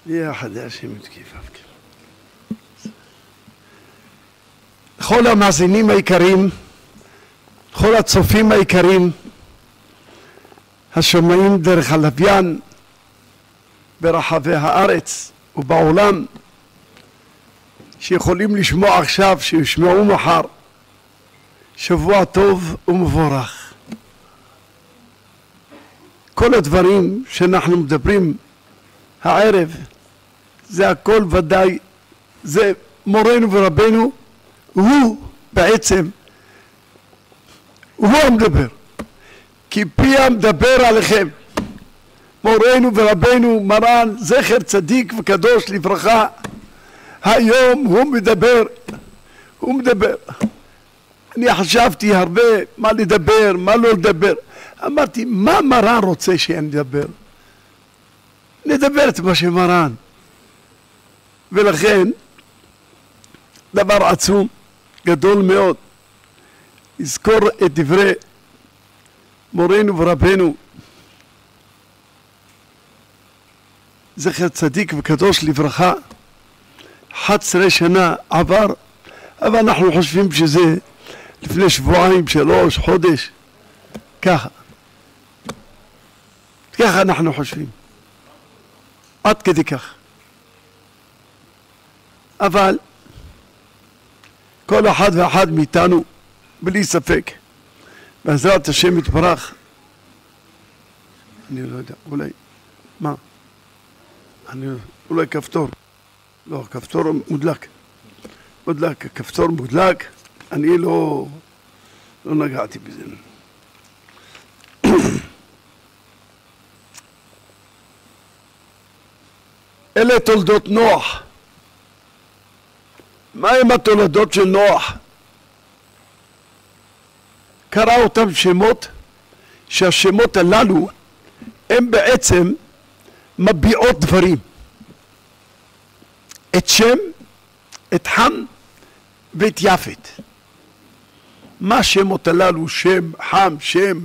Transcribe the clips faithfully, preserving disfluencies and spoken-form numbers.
יהיה חדש עם תקיפה. לכל המאזינים היקרים, לכל הצופים היקרים, השומעים דרך הלוויין ברחבי הארץ ובעולם, שיכולים לשמוע עכשיו, שישמעו מחר, שבוע טוב ומבורך. כל הדברים שאנחנו מדברים הערב, זה הכל ודאי, זה מורנו ורבנו, הוא בעצם, הוא המדבר, כי פי המדבר עליכם. מורנו ורבנו מרן זכר צדיק וקדוש לברכה, היום הוא מדבר, הוא מדבר. אני חשבתי הרבה מה לדבר, מה לא לדבר. אמרתי, מה מרן רוצה שאני אדבר? נדבר את מה שמרן. ולכן, דבר עצום, גדול מאוד, לזכור את דברי מורנו ורבנו, זכר צדיק וקדוש לברכה. אחת עשרה שנה עבר, אבל אנחנו חושבים שזה לפני שבועיים, שלוש, חודש, ככה. ככה אנחנו חושבים. עד כדי כך. אבל כל אחד ואחד מאיתנו, בלי ספק, בעזרת השם יתברך, אני לא יודע, אולי, מה? אני, אולי כפתור. לא, כפתור מודלק. מודלק, כפתור מודלק, אני לא, לא נגעתי בזה. אלה תולדות נוח. מה הם התולדות של נוח? קרא אותם שמות, שהשמות הללו הם בעצם מביעות דברים. את שם, את חם ואת יפת. מה השמות הללו? שם, חם, שם,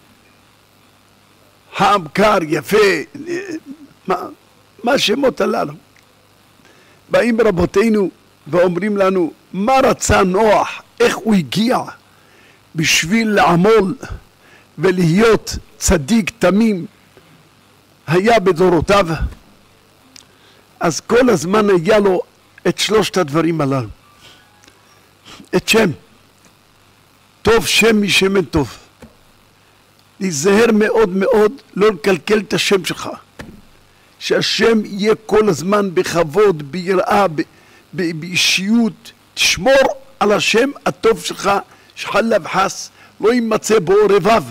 חם, קר, יפה, מה, מה השמות הללו? באים רבותינו ואומרים לנו, מה רצה נוח, איך הוא הגיע בשביל לעמול ולהיות צדיק תמים היה בדורותיו. אז כל הזמן היה לו את שלושת הדברים הללו. את שם, טוב שם משמן טוב. להיזהר מאוד מאוד לא לקלקל את השם שלך, שהשם יהיה כל הזמן בכבוד, ביראה, באישיות. תשמור על השם הטוב שלך, שחלה וחס לא יימצא בו רבב.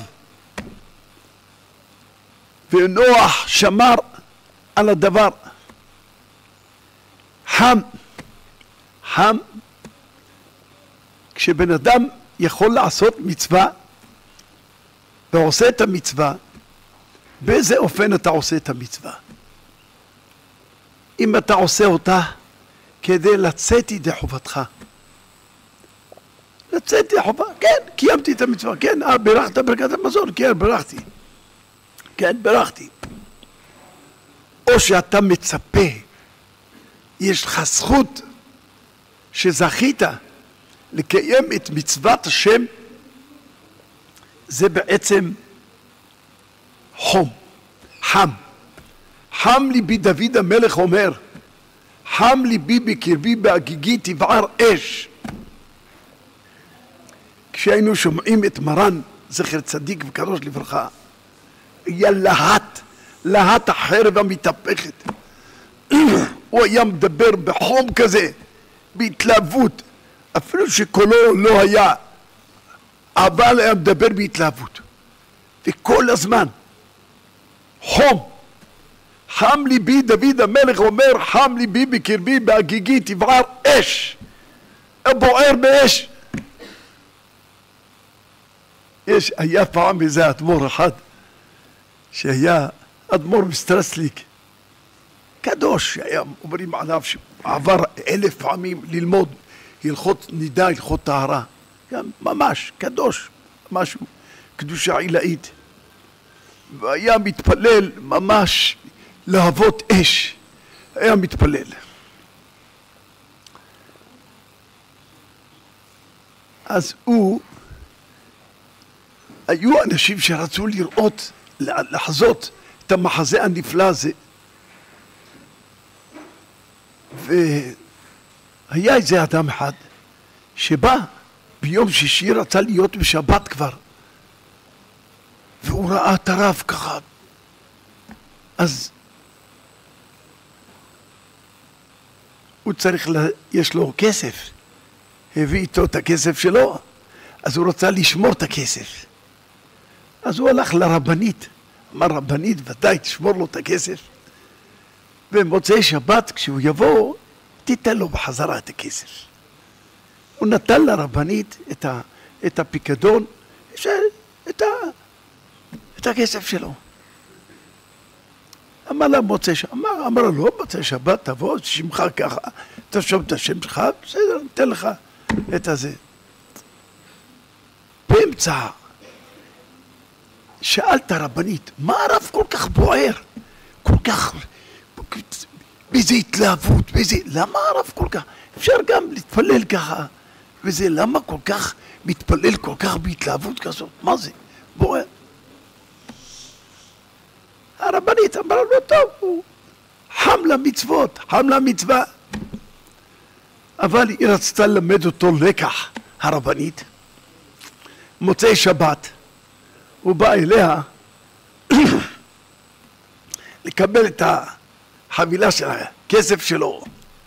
ונוח שמר על הדבר. חם, חם, כשבן אדם יכול לעשות מצווה ועושה את המצווה, באיזה אופן אתה עושה את המצווה? אם אתה עושה אותה כדי לצאת ידי חובתך, לצאת ידי חובה, כן, קיימתי את המצווה, כן, אה, ברכת ברכת המזון, כן, ברכתי, כן, ברכתי. או שאתה מצפה, יש לך זכות שזכית לקיים את מצוות השם, זה בעצם חום, חם. חם ליבי, דוד המלך אומר, חם ליבי בקרבי בהגיגי תבער אש. כשהיינו שומעים את מרן, זכר צדיק וקדוש לברכה, היה להט, להט החרב המתהפכת. הוא היה מדבר בחום כזה, בהתלהבות, אפילו שקולו לא היה, אבל היה מדבר בהתלהבות. וכל הזמן, חום. חם ליבי, דוד המלך אומר, חם ליבי בקרבי בהגיגי תבער אש. בוער באש. יש, היה פעם איזה אדמו"ר אחד, שהיה אדמו"ר מסטרסליק, קדוש, היה אומרים עליו שעבר אלף פעמים ללמוד הלכות נידה, הלכות טהרה, ממש קדוש, משהו, קדושה עילאית, והיה מתפלל ממש להבות אש, היה מתפלל. אז הוא, היו אנשים שרצו לראות, לחזות את המחזה הנפלא הזה. והיה איזה אדם אחד שבא ביום שישי, רצה להיות בשבת כבר, והוא ראה את הרב ככה. אז הוא צריך, לה, יש לו כסף, הביא איתו את הכסף שלו, אז הוא רצה לשמור את הכסף. אז הוא הלך לרבנית, אמר רבנית, ודאי תשמור לו את הכסף, במוצאי שבת כשהוא יבוא, תיתן לו בחזרה את הכסף. הוא נתן לרבנית את, ה, את הפיקדון, את, ה, את הכסף שלו. אמר לה מוצאי שבת, אמר, אמר לו, מוצאי שבת תבוא, שמך ככה, תרשום את השם שלך, בסדר, ניתן לך את הזה. באמצע, שאלת הרבנית, מה הרב כל כך בוער? כל כך, באיזה התלהבות, באיזה, למה הרב כל כך? אפשר גם להתפלל ככה, וזה למה כל כך מתפלל כל כך בהתלהבות כזאת? מה זה? בוער. הרבנית אמרה לו, טוב, הוא חם למצוות, חם למצווה. אבל היא רצתה ללמד אותו לקח, הרבנית. מוצאי שבת, הוא בא אליה לקבל את החבילה של הכסף שלו.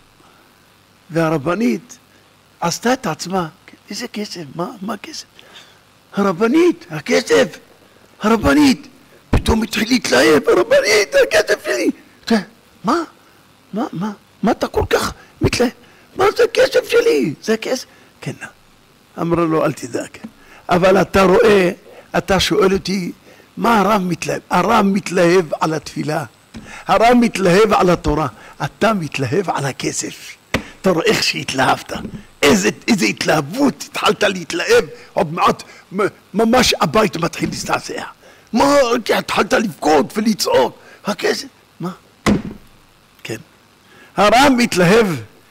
והרבנית עשתה את עצמה, איזה כסף? מה, מה כסף? הרבנית, הכסף, הרבנית. פתאום התחיל להתלהב, הרבנית, הכסף שלי. מה? מה? מה? מה אתה כל כך מתלהב? מה זה כסף שלי? זה כסף? כן. אמרה לו, אל תדאג. אבל אתה רואה, אתה שואל אותי, מה הרב מתלהב? הרב מתלהב על התפילה. הרב מתלהב על התורה. אתה מתלהב על הכסף. אתה רואה איך שהתלהבת. איזה, איזה התלהבות, התחלת להתלהב, עוד מעט ממש הבית מתחיל להסתעשע. מה, התחלת לבכות ולצעוק, הכסף, מה? כן. הרב מתלהב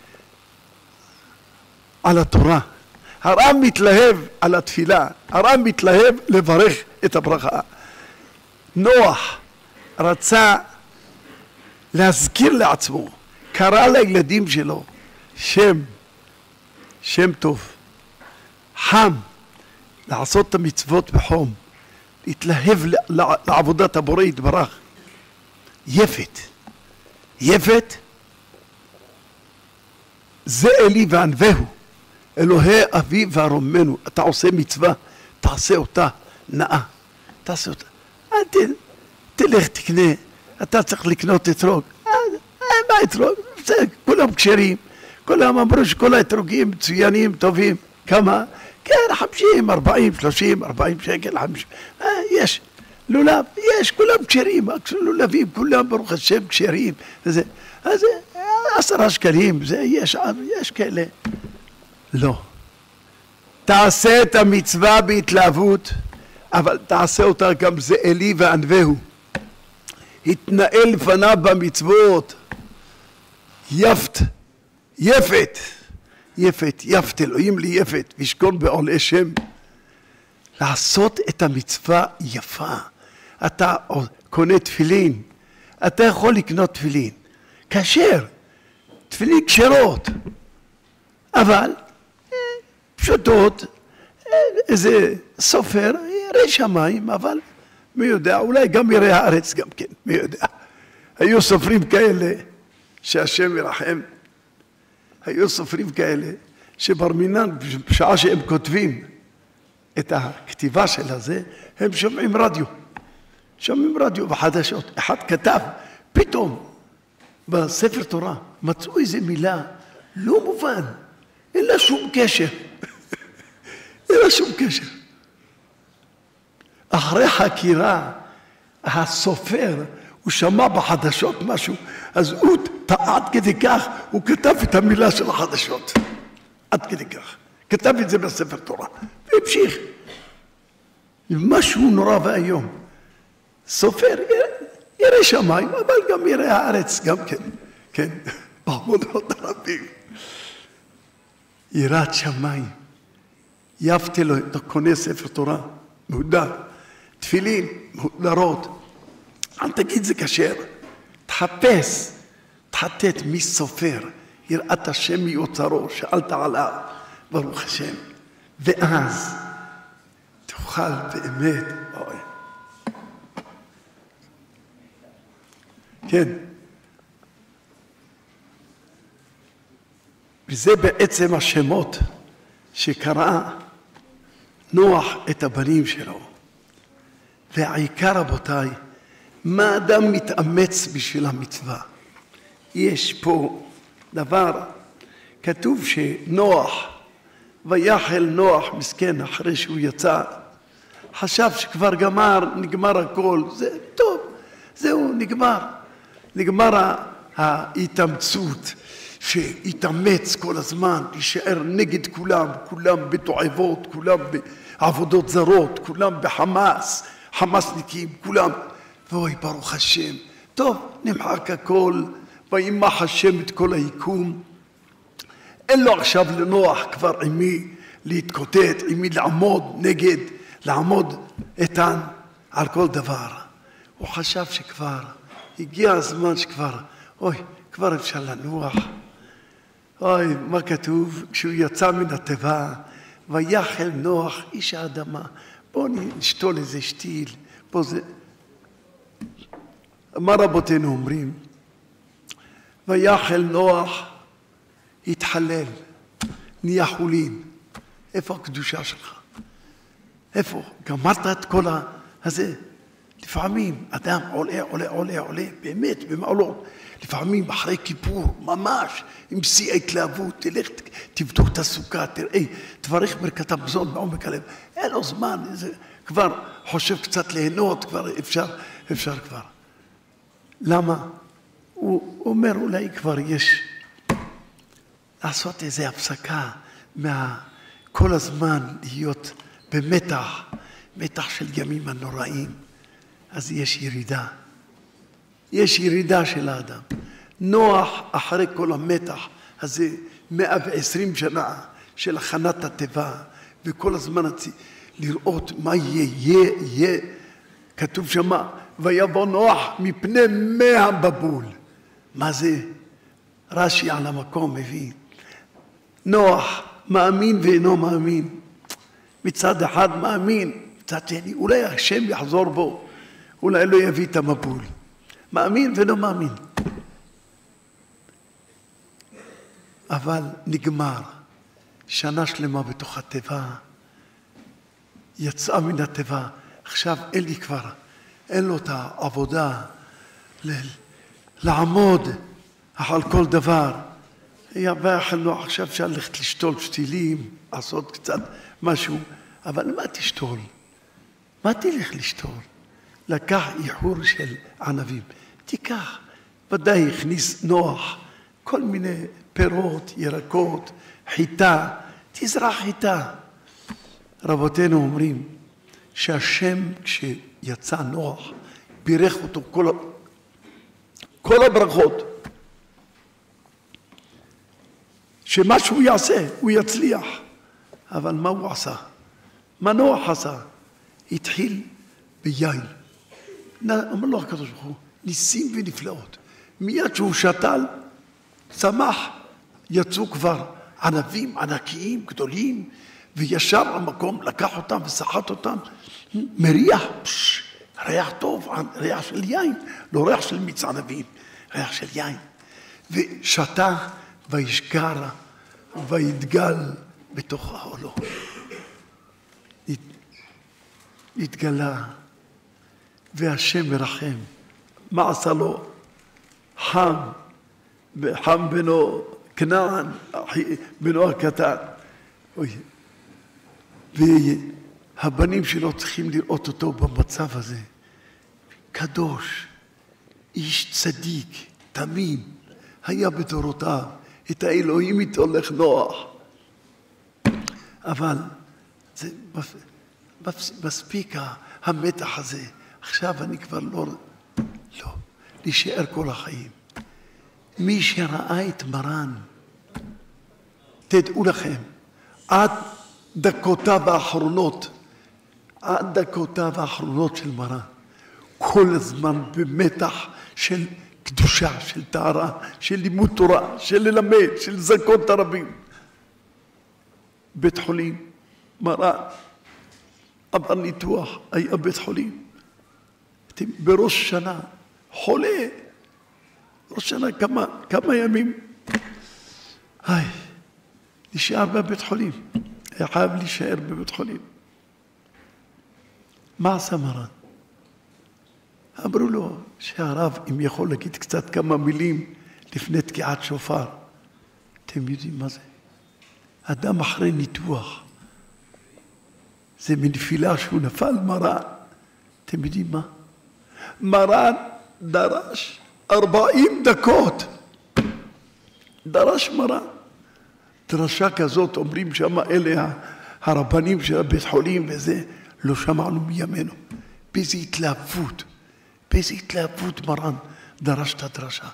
על התורה, הרב מתלהב על התפילה, הרב מתלהב לברך את הברכה. נוח רצה להזכיר לעצמו, קרא לילדים שלו שם, שם טוב, חם, לעשות את המצוות בחום, להתלהב לעבודת הבורא יתברך. יפת, יפת זה אלי וענווהו, אלוהי אבי וארומנו. אתה עושה מצווה, תעשה אותה נאה, תעשה אותה. אל ת, תלך תקנה, אתה צריך לקנות אתרוג. מה אתרוג? כולם כשרים, כולם אמרו שכל האתרוגים מצוינים, טובים. כמה? כן, חמישים, ארבעים, שלושים, ארבעים שקל, חמישים. אה, יש. לולב, יש, כולם כשרים, לולבים, כולם ברוך השם כשרים. אז עשרה שקלים, זה יש, יש כאלה. לא. תעשה את המצווה בהתלהבות, אבל תעשה אותה גם זה אלי וענווהו. התנהל לפניו במצוות. יפת, יפת. יפת, יפת אלוהים לי יפת, וישכון בעולי שם. לעשות את המצווה יפה. אתה קונה תפילין, אתה יכול לקנות תפילין, כאשר, תפילין כשרות, אבל פשוטות, איזה סופר, ירא שמיים, אבל מי יודע, אולי גם ירא הארץ גם כן, מי יודע. היו סופרים כאלה, שהשם ירחם, היו סופרים כאלה שבר מינן, בשעה שהם כותבים את הכתיבה של הזה, הם שומעים רדיו. שומעים רדיו בחדשות. אחד כתב, פתאום בספר תורה מצאו איזו מילה לא מובן, אין לה שום קשר. אין לה שום קשר. אחרי חקירה, הסופר, הוא שמע בחדשות משהו, אז הוא עד כדי כך, הוא כתב את המילה של החדשות. עד כדי כך. כתב את זה בספר תורה. והמשיך. משהו נורא והיום. סופר, ירא שמיים, אבל גם ירא הארץ, גם כן. כן, בעבודות הרבים. יראת שמיים. יפתה לו, אתה קונה ספר תורה, מהודר, תפילין, מהודרות. אל תגיד זה כשר. תחפש, תחטט מי סופר, יראת השם מיוצרו, שאלת עליו, ברוך השם. ואז תוכל באמת, אוי. כן. וזה בעצם השמות שקרא נוח את הבנים שלו. והעיקר, רבותיי, מה אדם מתאמץ בשביל המצווה? יש פה דבר, כתוב שנוח, ויחל נוח מסכן אחרי שהוא יצא, חשב שכבר גמר, נגמר הכל, זה טוב, זהו, נגמר. נגמר ההתאמצות, שהתאמץ כל הזמן, להישאר נגד כולם, כולם בתועבות, כולם בעבודות זרות, כולם בחמאס, חמאסניקים, כולם. ואוי, ברוך השם, טוב, נמחק הכל, וימח השם את כל היקום. אין לו עכשיו לנוח כבר עם מי להתקוטט, עם מי לעמוד נגד, לעמוד איתן על כל דבר. הוא חשב שכבר הגיע הזמן שכבר, אוי, כבר אפשר לנוח. אוי, מה כתוב? כשהוא יצא מן התיבה, ויחל נוח איש האדמה. בואו נשתול איזה שתיל, פה זה... מה רבותינו אומרים? ויחל נוח, התחלל, נהיה חולין. איפה הקדושה שלך? איפה? גמרת את כל הזה? לפעמים אדם עולה, עולה, עולה, עולה, באמת, במעלות. לפעמים אחרי כיפור, ממש, עם שיא ההתלהבות, תלך, תבדוק את הסוכה, תראה, תברך ברכת המזון בעומק הלב. אין לו זמן, זה כבר חושב קצת ליהנות, כבר אפשר, אפשר כבר. למה? הוא אומר, אולי כבר יש לעשות איזו הפסקה מה כל הזמן להיות במתח, מתח של ימים הנוראים. אז יש ירידה. יש ירידה של האדם. נוח אחרי כל המתח הזה, מאה ועשרים שנה של הכנת התיבה, וכל הזמן לראות מה יהיה, יהיה, יהיה. כתוב שמה, ויבוא נוח מפני מי המבול. מה זה? רש"י על המקום מביא. נוח מאמין ואינו מאמין. מצד אחד מאמין, מצד שני, אולי השם יחזור בו, אולי לא יביא את המבול. מאמין ולא מאמין. אבל נגמר. שנה שלמה בתוך התיבה, יצאה מן התיבה, עכשיו אין לי כבר, אין לו את העבודה לעמוד על כל דבר. ויחלנו, עכשיו אפשר ללכת לשתול שתילים, לעשות קצת משהו, אבל מה תשתול? מה תלך לשתול? לקח איחור של ענבים. תיקח, ודאי הכניס נוח, כל מיני פירות, ירקות, חיטה, תזרח חיטה. רבותינו אומרים שהשם כשיצא נוח, בירך אותו כל, כל הברכות. שמה שהוא יעשה, הוא יצליח. אבל מה הוא עשה? מה נוח עשה? התחיל ביין. אמר לו הקדוש ברוך הוא, ניסים ונפלאות. מיד שהוא שתל, צמח, יצאו כבר ענבים ענקיים, גדולים, וישב במקום, לקח אותם וסחט אותם, מריח, פש, ריח טוב, ריח של יין, לא ריח של מיץ ענבים, ריח של יין. ושתה וישגר ויתגל בתוך העולו. התגלה, והשם מרחם. מה עשה לו? חם, חם בנו כנען, בנו הקטן. אוי. והבנים שלו צריכים לראות אותו במצב הזה. קדוש, איש צדיק, תמים, היה בדורותיו, את האלוהים איתו לך נוח. אבל זה מספיק המתח הזה. עכשיו אני כבר לא, לא, להישאר כל החיים. מי שראה את מרן, תדעו לכם, עד דקותיו האחרונות, עד דקותיו האחרונות של מרן, כל הזמן במתח של קדושה, של טהרה, של לימוד תורה, של ללמד, של זכות הרבים. בית חולים, מרן, עבר ניתוח, היה בית חולים. בראש שנה, חולה, ראש שנה כמה, כמה ימים. היי, נשאר בבית חולים, היה חייב להישאר בבית חולים. מה עשה מרן? אמרו לו שהרב, אם יכול להגיד קצת כמה מילים לפני תקיעת שופר. אתם יודעים מה זה? אדם אחרי ניתוח. זה מנפילה שהוא נפל מרן. אתם יודעים מה? מרן דרש ארבעים דקות. דרש מרן. דרשה כזאת, אומרים שם אלה הרבנים של הבית חולים וזה, לא שמענו מימינו. באיזו התלהבות, באיזו התלהבות מרן דרש את הדרשה.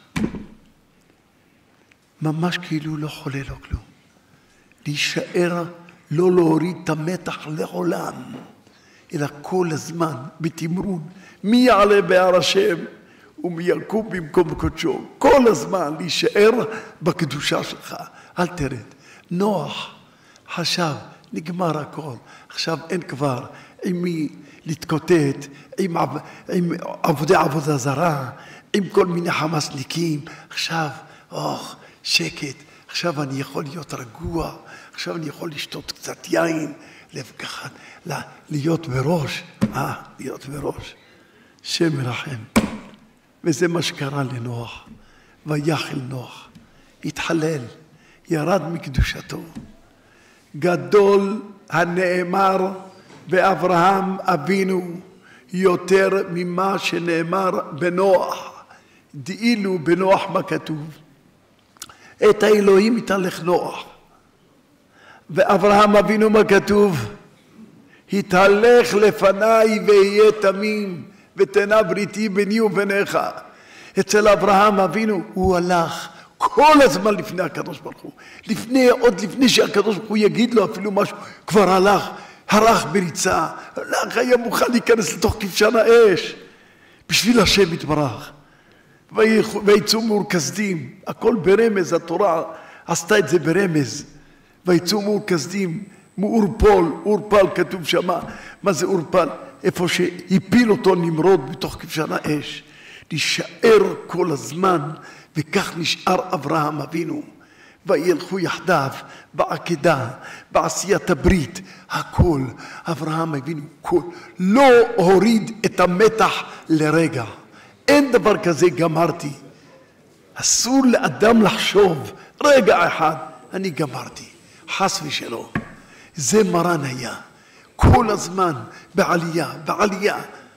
ממש כאילו לא חולה לו כלום. להישאר, לא להוריד את המתח לעולם, אלא כל הזמן בתמרון, מי יעלה בהר השם ומי יקום במקום קודשו. כל הזמן להישאר בקדושה שלך, אל תרד. נוח חשב, נגמר הכל, עכשיו אין כבר עם מי להתקוטט, עם, עב, עם עבודי עבודה זרה, עם כל מיני חמאסניקים. עכשיו, אוח, שקט, עכשיו אני יכול להיות רגוע, עכשיו אני יכול לשתות קצת יין, ככה, להיות בראש, אה, להיות בראש. שם מרחם. וזה מה שקרה לנוח. ויחל נוח, התחלל, ירד מקדושתו. גדול הנאמר באברהם אבינו יותר ממה שנאמר בנוח. דאילו בנוח מה כתוב? את האלוהים יתהלך נוח. ואברהם אבינו מה כתוב? התהלך לפניי ויהיה תמים ותנה בריתי ביני וביניך. אצל אברהם אבינו הוא הלך כל הזמן לפני הקדוש ברוך הוא. לפני, עוד לפני שהקדוש ברוך הוא יגיד לו אפילו משהו, כבר הלך, הלך בריצה, הלך, היה מוכן להיכנס לתוך כבשן האש, בשביל השם יתברך. ויצאו מאור כסדים, הכל ברמז, התורה עשתה את זה ברמז. ויצאו מאור כסדים, מאור פול, אור פל כתוב שמה, מה זה אור פל? איפה שהפיל אותו נמרוד בתוך כבשן האש. להישאר כל הזמן, וכך נשאר אברהם אבינו. וילכו יחדיו בעקדה, בעשיית הברית, הכל. אברהם אבינו כל, לא הוריד את המתח לרגע. אין דבר כזה גמרתי. אסור לאדם לחשוב רגע אחד, אני גמרתי. חס ושלום. זה מרן היה. כל הזמן בעלייה, בעלייה.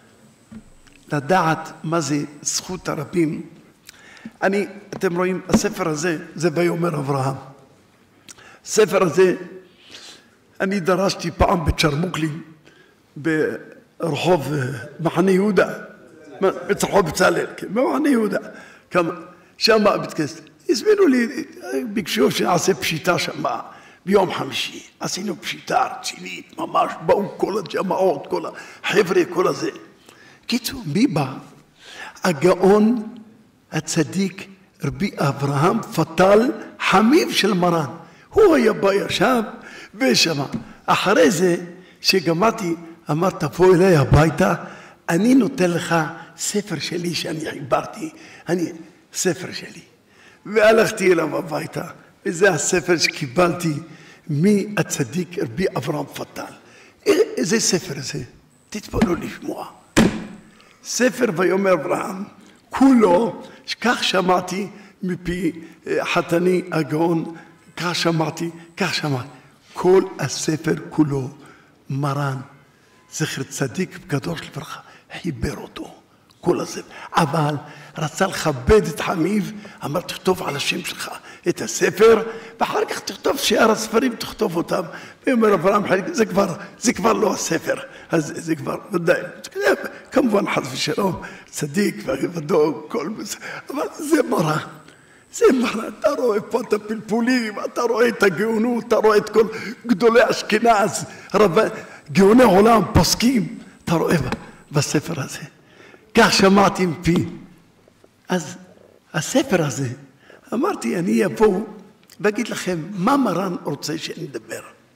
לדעת מה זה זכות הרבים. אני, אתם רואים, הספר הזה, זה ויאמר אברהם. הספר הזה, אני דרשתי פעם בצ'רמוקלים, ברחוב מחנה יהודה, ברחוב בצלאל, במחנה יהודה, שם בית כנסת. הזמינו לי, ביקשו שנעשה פשיטה שם, ביום חמישי. עשינו פשיטה רצינית, ממש, באו כל הג'מעות, כל החבר'ה, כל הזה. קיצור, מי בא? הגאון הצדיק רבי אברהם פטל, חמיב של מרן. הוא היה בא ישב ושמע. אחרי זה שגמרתי, אמר תבוא אליי הביתה, אני נותן לך ספר שלי שאני חיברתי, אני, ספר שלי. והלכתי אליו הביתה, וזה הספר שקיבלתי מהצדיק רבי אברהם פטל. איזה ספר זה? תתפלו לשמוע. ספר ויאמר אברהם, כולו, כך שמעתי מפי חתני הגאון, כך שמעתי, כך שמעתי. כל הספר כולו, מרן, זכר צדיק וקדוש לברכה, חיבר אותו, כל הספר. אבל רצה לכבד את חמיב, אמר תכתוב על השם שלך את הספר, ואחר כך תכתוב שאר הספרים, תכתוב אותם. ואומר אברהם, זה כבר, זה כבר לא הספר, אז זה כבר, ודאי, כמובן חס ושלום, צדיק ודאו, כל בסדר, אבל זה מרן, זה מרן, אתה רואה פה את הפלפולים, אתה רואה את הגאונות, אתה רואה את כל גדולי אשכנז, גאוני עולם, פוסקים, אתה רואה בספר הזה. כך שמעתי מפי. אז הספר הזה, אמרתי, אני אבוא ואגיד לכם מה מרן רוצה שנדבר.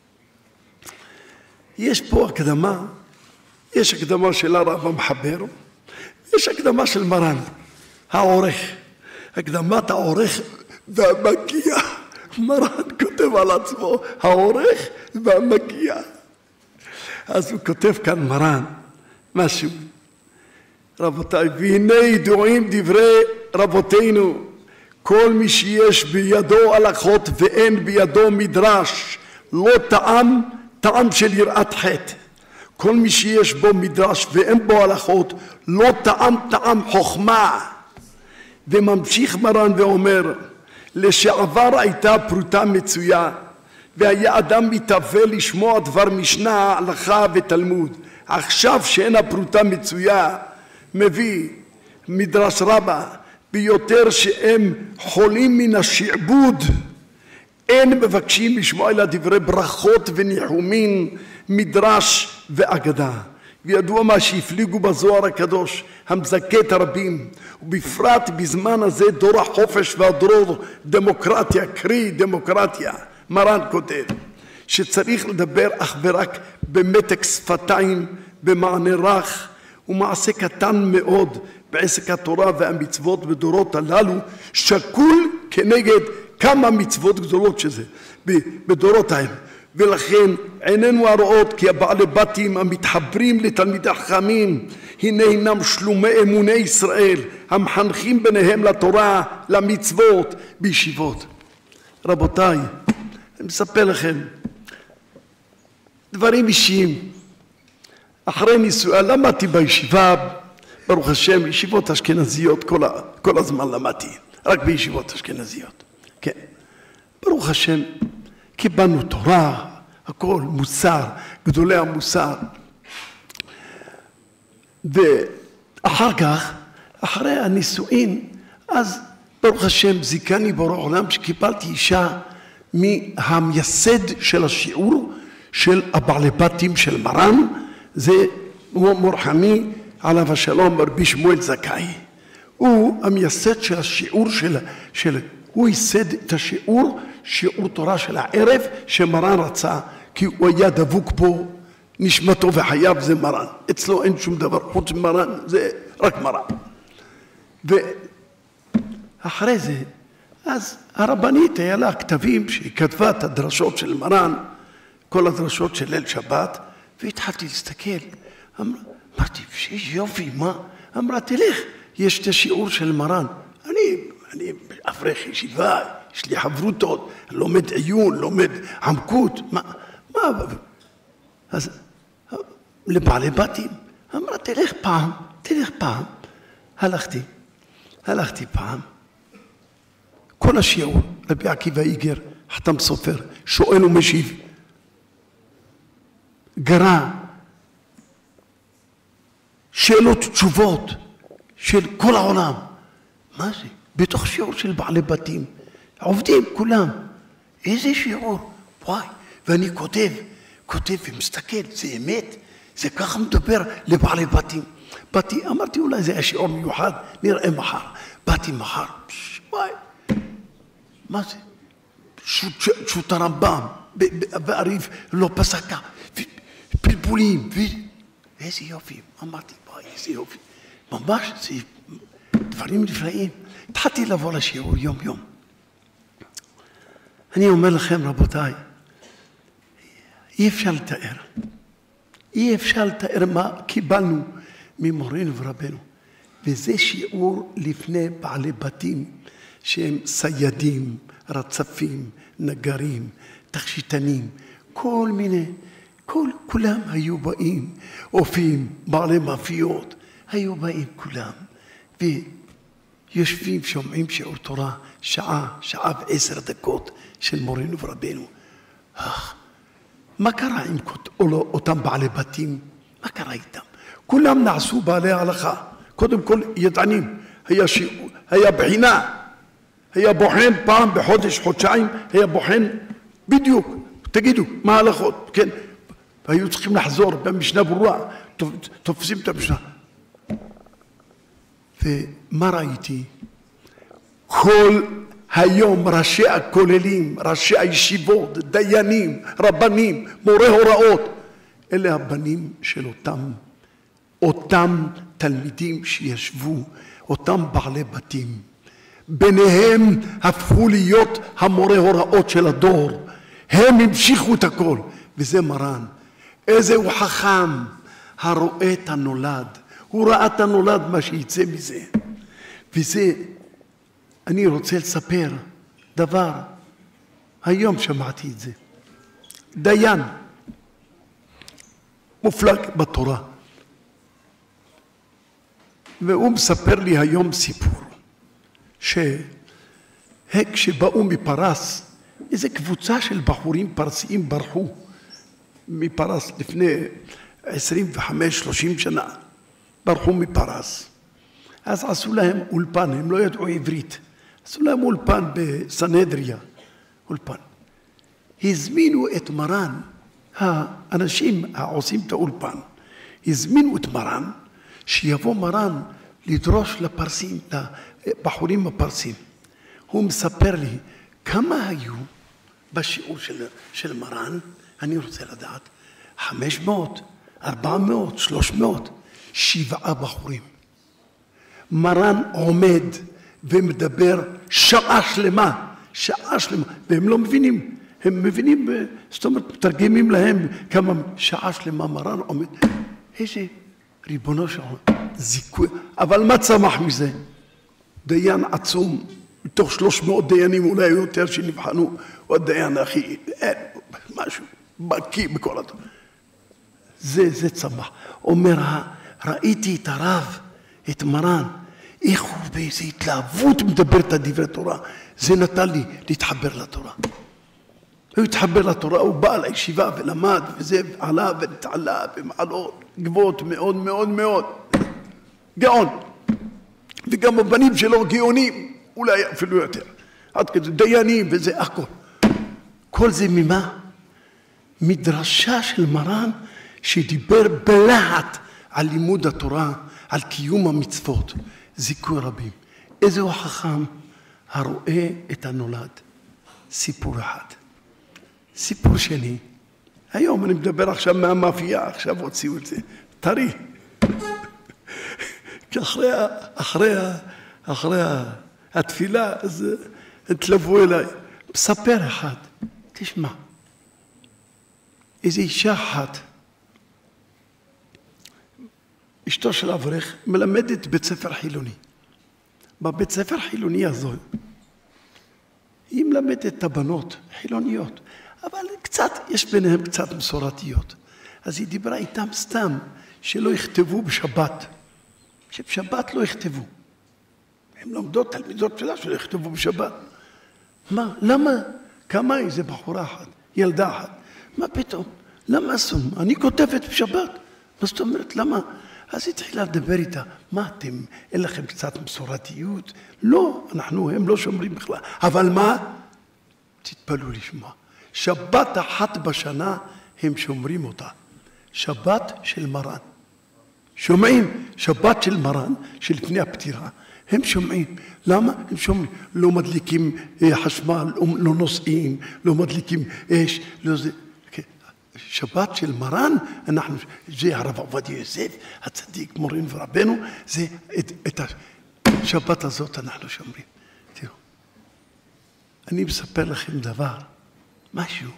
יש פה הקדמה, יש הקדמה של הרב המחבר, יש הקדמה של מרן, העורך. הקדמת העורך והמגיע, מרן כותב על עצמו, העורך והמגיע. אז הוא כותב כאן מרן, משהו. רבותיי, והנה ידועים דברי רבותינו, כל מי שיש בידו הלכות ואין בידו מדרש, לא טעם, טעם של יראת חטא. כל מי שיש בו מדרש ואין בו הלכות, לא טעם, טעם חוכמה. וממשיך מרן ואומר, לשעבר הייתה פרוטה מצויה, והיה אדם מתאווה לשמוע דבר משנה, הלכה ותלמוד. עכשיו שאין הפרוטה מצויה, מביא מדרש רבה, ביותר שהם חולים מן השעבוד, אין מבקשים לשמוע אלא דברי ברכות וניחומים, מדרש ואגדה. וידוע מה שהפליגו בזוהר הקדוש, המזכה את הרבים, ובפרט בזמן הזה דור החופש והדרור דמוקרטיה, קרי דמוקרטיה. מרן כותב שצריך לדבר אך ורק במתק שפתיים, במענה רך, ומעשה קטן מאוד בעסק התורה והמצוות בדורות הללו, שקול כנגד כמה מצוות גדולות שזה בדורות ההם. ולכן עינינו הרואות כי הבעלי בתים המתחברים לתלמידי חכמים, הנה הינם שלומי אמוני ישראל, המחנכים ביניהם לתורה, למצוות, בישיבות. רבותיי, אני מספר לכם דברים אישיים. אחרי נישואי למדתי בישיבה, ברוך השם, ישיבות אשכנזיות, כל, ה, כל הזמן למדתי, רק בישיבות אשכנזיות. כן, ברוך השם, קיבלנו תורה, הכל, מוסר, גדולי המוסר. ואחר כך, אחרי הנישואין, אז ברוך השם זיכני בורא עולם שקיבלתי אישה מהמייסד של השיעור של הבעלי בתים של מרן, זה מורחמי עליו השלום רבי שמואל זכאי. הוא המייסד של השיעור של, של הוא ייסד את השיעור, שיעור תורה של הערב שמרן רצה, כי הוא היה דבוק פה, נשמתו וחייו זה מרן. אצלו אין שום דבר חוץ ממרן, זה רק מרן. ואחרי זה, אז הרבנית היה לה כתבים שהיא כתבה את הדרשות של מרן, כל הדרשות של ליל שבת, והתחלתי להסתכל, אמר, אמרתי, שיש יופי, מה? אמרה, תלך, יש את השיעור של מרן. אני, אני אברך ישיבה, יש לי חברותות, לומד עיון, לומד עמקות, מה, מה? אז לבעלי בתים, אמרה, תלך פעם, תלך פעם. הלכתי, הלכתי פעם. כל השיעור, רבי עקיבא איגר, חתם סופר, שואל ומשיב. גרה, שאלות תשובות של כל העולם. מה זה? בתוך שיעור של בעלי בתים. עובדים כולם. איזה שיעור? וואי. ואני כותב, כותב ומסתכל, זה אמת. זה ככה מדבר לבעלי בתים. באתי, אמרתי אולי זה השיעור מיוחד, נראה מחר. באתי מחר, וואי. מה זה? שוט הרמב"ם, בעריף לא פסקה. פלפולים, ואיזה יופי, אמרתי, וואי, איזה יופי, ממש, זה דברים נפלאים. התחלתי לבוא לשיעור יום יום. אני אומר לכם, רבותיי, אי אפשר לתאר, אי אפשר לתאר מה קיבלנו ממורינו ורבנו, וזה שיעור לפני בעלי בתים, שהם סיידים, רצפים, נגרים, תכשיטנים, כל מיני, כל, כולם היו באים, אופים, בעלי מאפיות, היו באים כולם, ויושבים, שומעים שיעור תורה, שעה, שעה ועשר דקות של מורינו ורבנו. אך, מה קרה עם אותם בעלי בתים? מה קרה איתם? כולם נעשו בעלי הלכה, קודם כל ידענים, היה, שיעור, היה בחינה, היה בוחן פעם בחודש, חודשיים, היה בוחן בדיוק, תגידו, מה ההלכות, כן? והיו צריכים לחזור במשנה ברורה, תופסים את המשנה. ומה ראיתי? כל היום ראשי הכוללים, ראשי הישיבות, דיינים, רבנים, מורי הוראות, אלה הבנים של אותם, אותם תלמידים שישבו, אותם בעלי בתים. ביניהם הפכו להיות המורי הוראות של הדור. הם המשיכו את הכל, וזה מרן. איזה הוא חכם, הרואה את הנולד. הוא ראה את הנולד, מה שיצא מזה. וזה, אני רוצה לספר דבר. היום שמעתי את זה. דיין, מופלג בתורה. והוא מספר לי היום סיפור. שכשבאו מפרס, איזו קבוצה של בחורים פרסיים ברחו מפרס לפני עשרים וחמש שלושים שנה, ברחו מפרס. אז עשו להם אולפן, הם לא ידעו עברית, עשו להם אולפן בסנהדריה, אולפן. הזמינו את מרן, האנשים העושים את האולפן, הזמינו את מרן, שיבוא מרן לדרוש לפרסים, לבחורים הפרסים. הוא מספר לי כמה היו בשיעור של, של מרן, אני רוצה לדעת, חמש מאות, ארבע מאות, שלוש מאות, שבעה בחורים. מרן עומד ומדבר שעה שלמה, שעה שלמה, והם לא מבינים, הם מבינים, זאת אומרת, מתרגמים להם כמה שעה שלמה מרן עומד. איזה ריבונו של עולם, זיכוי, אבל מה צמח מזה? דיין עצום, מתוך שלוש מאות דיינים אולי יותר שנבחנו, הוא הדיין הכי, אין, משהו, בקיא בכל הדבר. זה, זה צמח. אומר, ראיתי את הרב, את מרן, איך הוא באיזו התלהבות מדבר את דברי תורה, זה נתן לי להתחבר לתורה. הוא התחבר לתורה, הוא בא לישיבה ולמד, וזה עלה ונתעלה במעלות גבוהות מאוד מאוד מאוד. גאון. וגם הבנים שלו גאונים, אולי אפילו יותר. עד כדי דיינים וזה הכל. כל זה ממה? מדרשה של מרן שדיבר בלהט על לימוד התורה, על קיום המצוות. זיכוי רבים. איזה הוא חכם הרואה את הנולד. סיפור אחד. סיפור שני. היום אני מדבר עכשיו מהמאפייה, עכשיו הוציאו את זה. טרי. כי אחרי, אחרי, אחרי התפילה, אז התלוו אליי. מספר אחד. תשמע. איזו אישה אחת, אשתו של אברך, מלמדת בית ספר חילוני. בבית ספר חילוני הזו, היא מלמדת את הבנות חילוניות, אבל קצת, יש ביניהם קצת מסורתיות. אז היא דיברה איתם סתם, שלא יכתבו בשבת. שבשבת לא יכתבו. הן לומדות תלמידות שלה שלא יכתבו בשבת. מה? למה? כמה איזה בחורה אחת, ילדה אחת. מה פתאום? למה אסור? אני כותבת בשבת. מה זאת אומרת? למה? אז התחילה לדבר איתה. מה אתם? אין לכם קצת מסורתיות? לא, אנחנו, הם לא שומרים בכלל. אבל מה? תתפלאו לשמוע. שבת אחת בשנה הם שומרים אותה. שבת של מרן. שומעים? שבת של מרן, שלפני הפטירה. הם שומעים. למה? הם שומעים. לא מדליקים חשמל, לא נוסעים, לא מדליקים אש, לא זה. שבת של מרן, אנחנו, זה הרב עובדיה יוסף, הצדיק, מורנו ורבנו, זה את, את השבת הזאת אנחנו שומרים. תראו, אני מספר לכם דבר, משהו.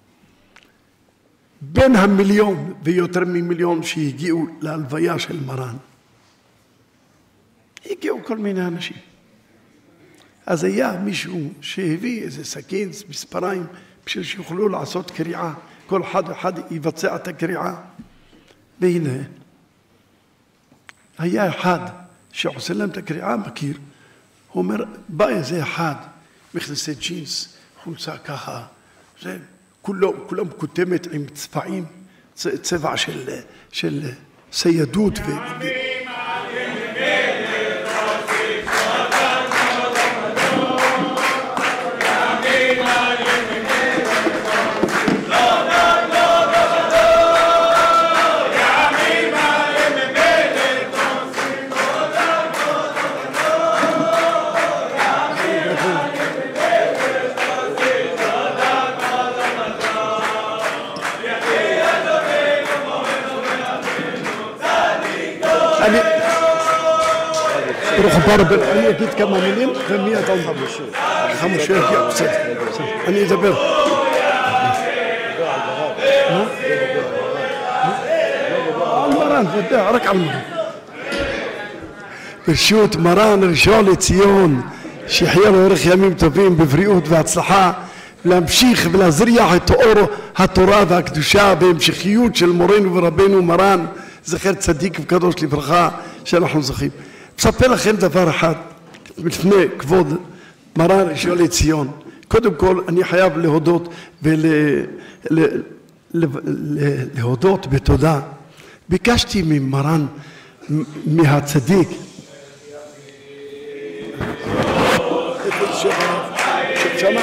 בין המיליון ויותר ממיליון שהגיעו להלוויה של מרן, הגיעו כל מיני אנשים. אז היה מישהו שהביא איזה סכין, מספריים, בשביל שיוכלו לעשות קריאה. כל אחד ואחד יבצע את הקריאה. והנה, היה אחד שעושה להם את הקריאה, מכיר. הוא אומר, בא איזה אחד, מכנסי ג'ינס, חולצה ככה, זה, כולם, כולם כותמת עם צבעים, צבע של, של סיידות. ו... אני... ברוך הבא רבי, אני אגיד כמה מילים ומי אתה אומר? חמושה יגיע, בסדר. אני אדבר. על מרן, ודאי, רק על מרן. ברשות מרן ראשון לציון, שיחיה לו אורך ימים טובים בבריאות והצלחה, להמשיך ולהזריח את אור התורה והקדושה בהמשכיות של מורנו ורבנו מרן, זכר צדיק וקדוש לברכה, שאנחנו זוכים. מספר לכם דבר אחד, לפני כבוד מרן ראשון לציון. קודם כל אני חייב להודות ולהודות בתודה. ביקשתי ממרן, מהצדיק, שמה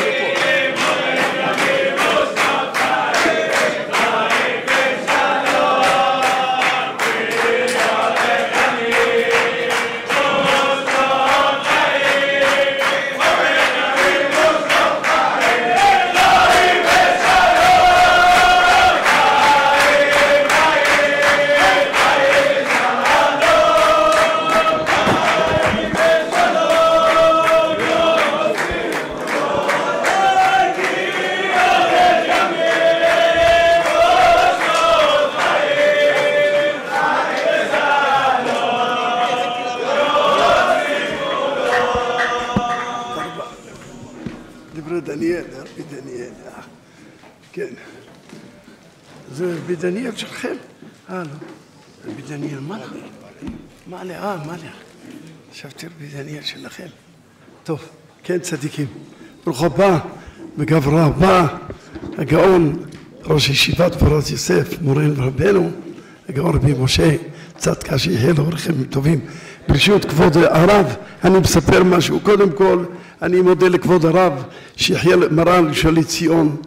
בדניאל שלכם? אה, לא. בדניאל, מה לך? מה לי? אה, מה לך? חשבתי בדניאל שלכם. טוב, כן צדיקים. ברוך הבא, בגברה הבא, הגאון, ראש ישיבת פורת יוסף, מורנו ורבנו, הגאון רבי משה, צדקה שיהיה לו אורחים טובים. ברשות כבוד הרב, אני מספר משהו. קודם כל, אני מודה לכבוד הרב, שיחיה מרן ראשון לציון,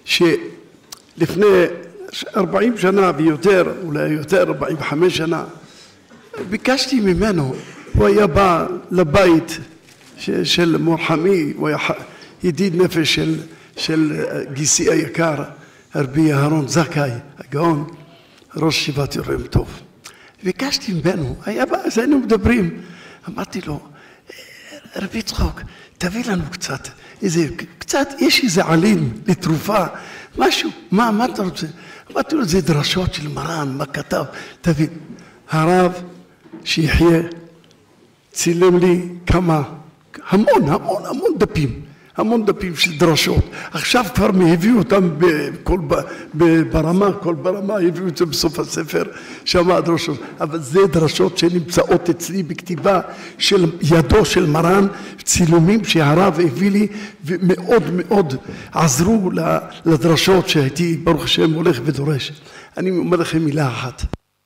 שלפני ארבעים שנה ויותר, אולי יותר, ארבעים וחמש שנה, ביקשתי ממנו, הוא היה בא לבית של מורחמי, הוא היה ידיד נפש של, של גיסי היקר, רבי אהרון זכאי, הגאון, ראש ישיבת יורם טוב. ביקשתי ממנו, היה בא, אז היינו מדברים, אמרתי לו, רבי צחוק, תביא לנו קצת, איזה, קצת, יש איזה עלים לתרופה, משהו, מה, מה אתה רוצה? אמרתי לו, זה דרשות של מרן, מה כתב, תבין. הרב שיחיה צילם לי כמה, המון, המון, המון דפים, המון דפים של דרשות. עכשיו כבר הביאו אותם בכל, ברמה, כל ברמה, הביאו אותם בסוף הספר, שם הדרשות. אבל זה דרשות שנמצאות אצלי בכתיבה של ידו של מרן, צילומים שהרב הביא לי, ומאוד מאוד עזרו לדרשות שהייתי, ברוך השם, הולך ודורש. אני אומר לכם מילה אחת.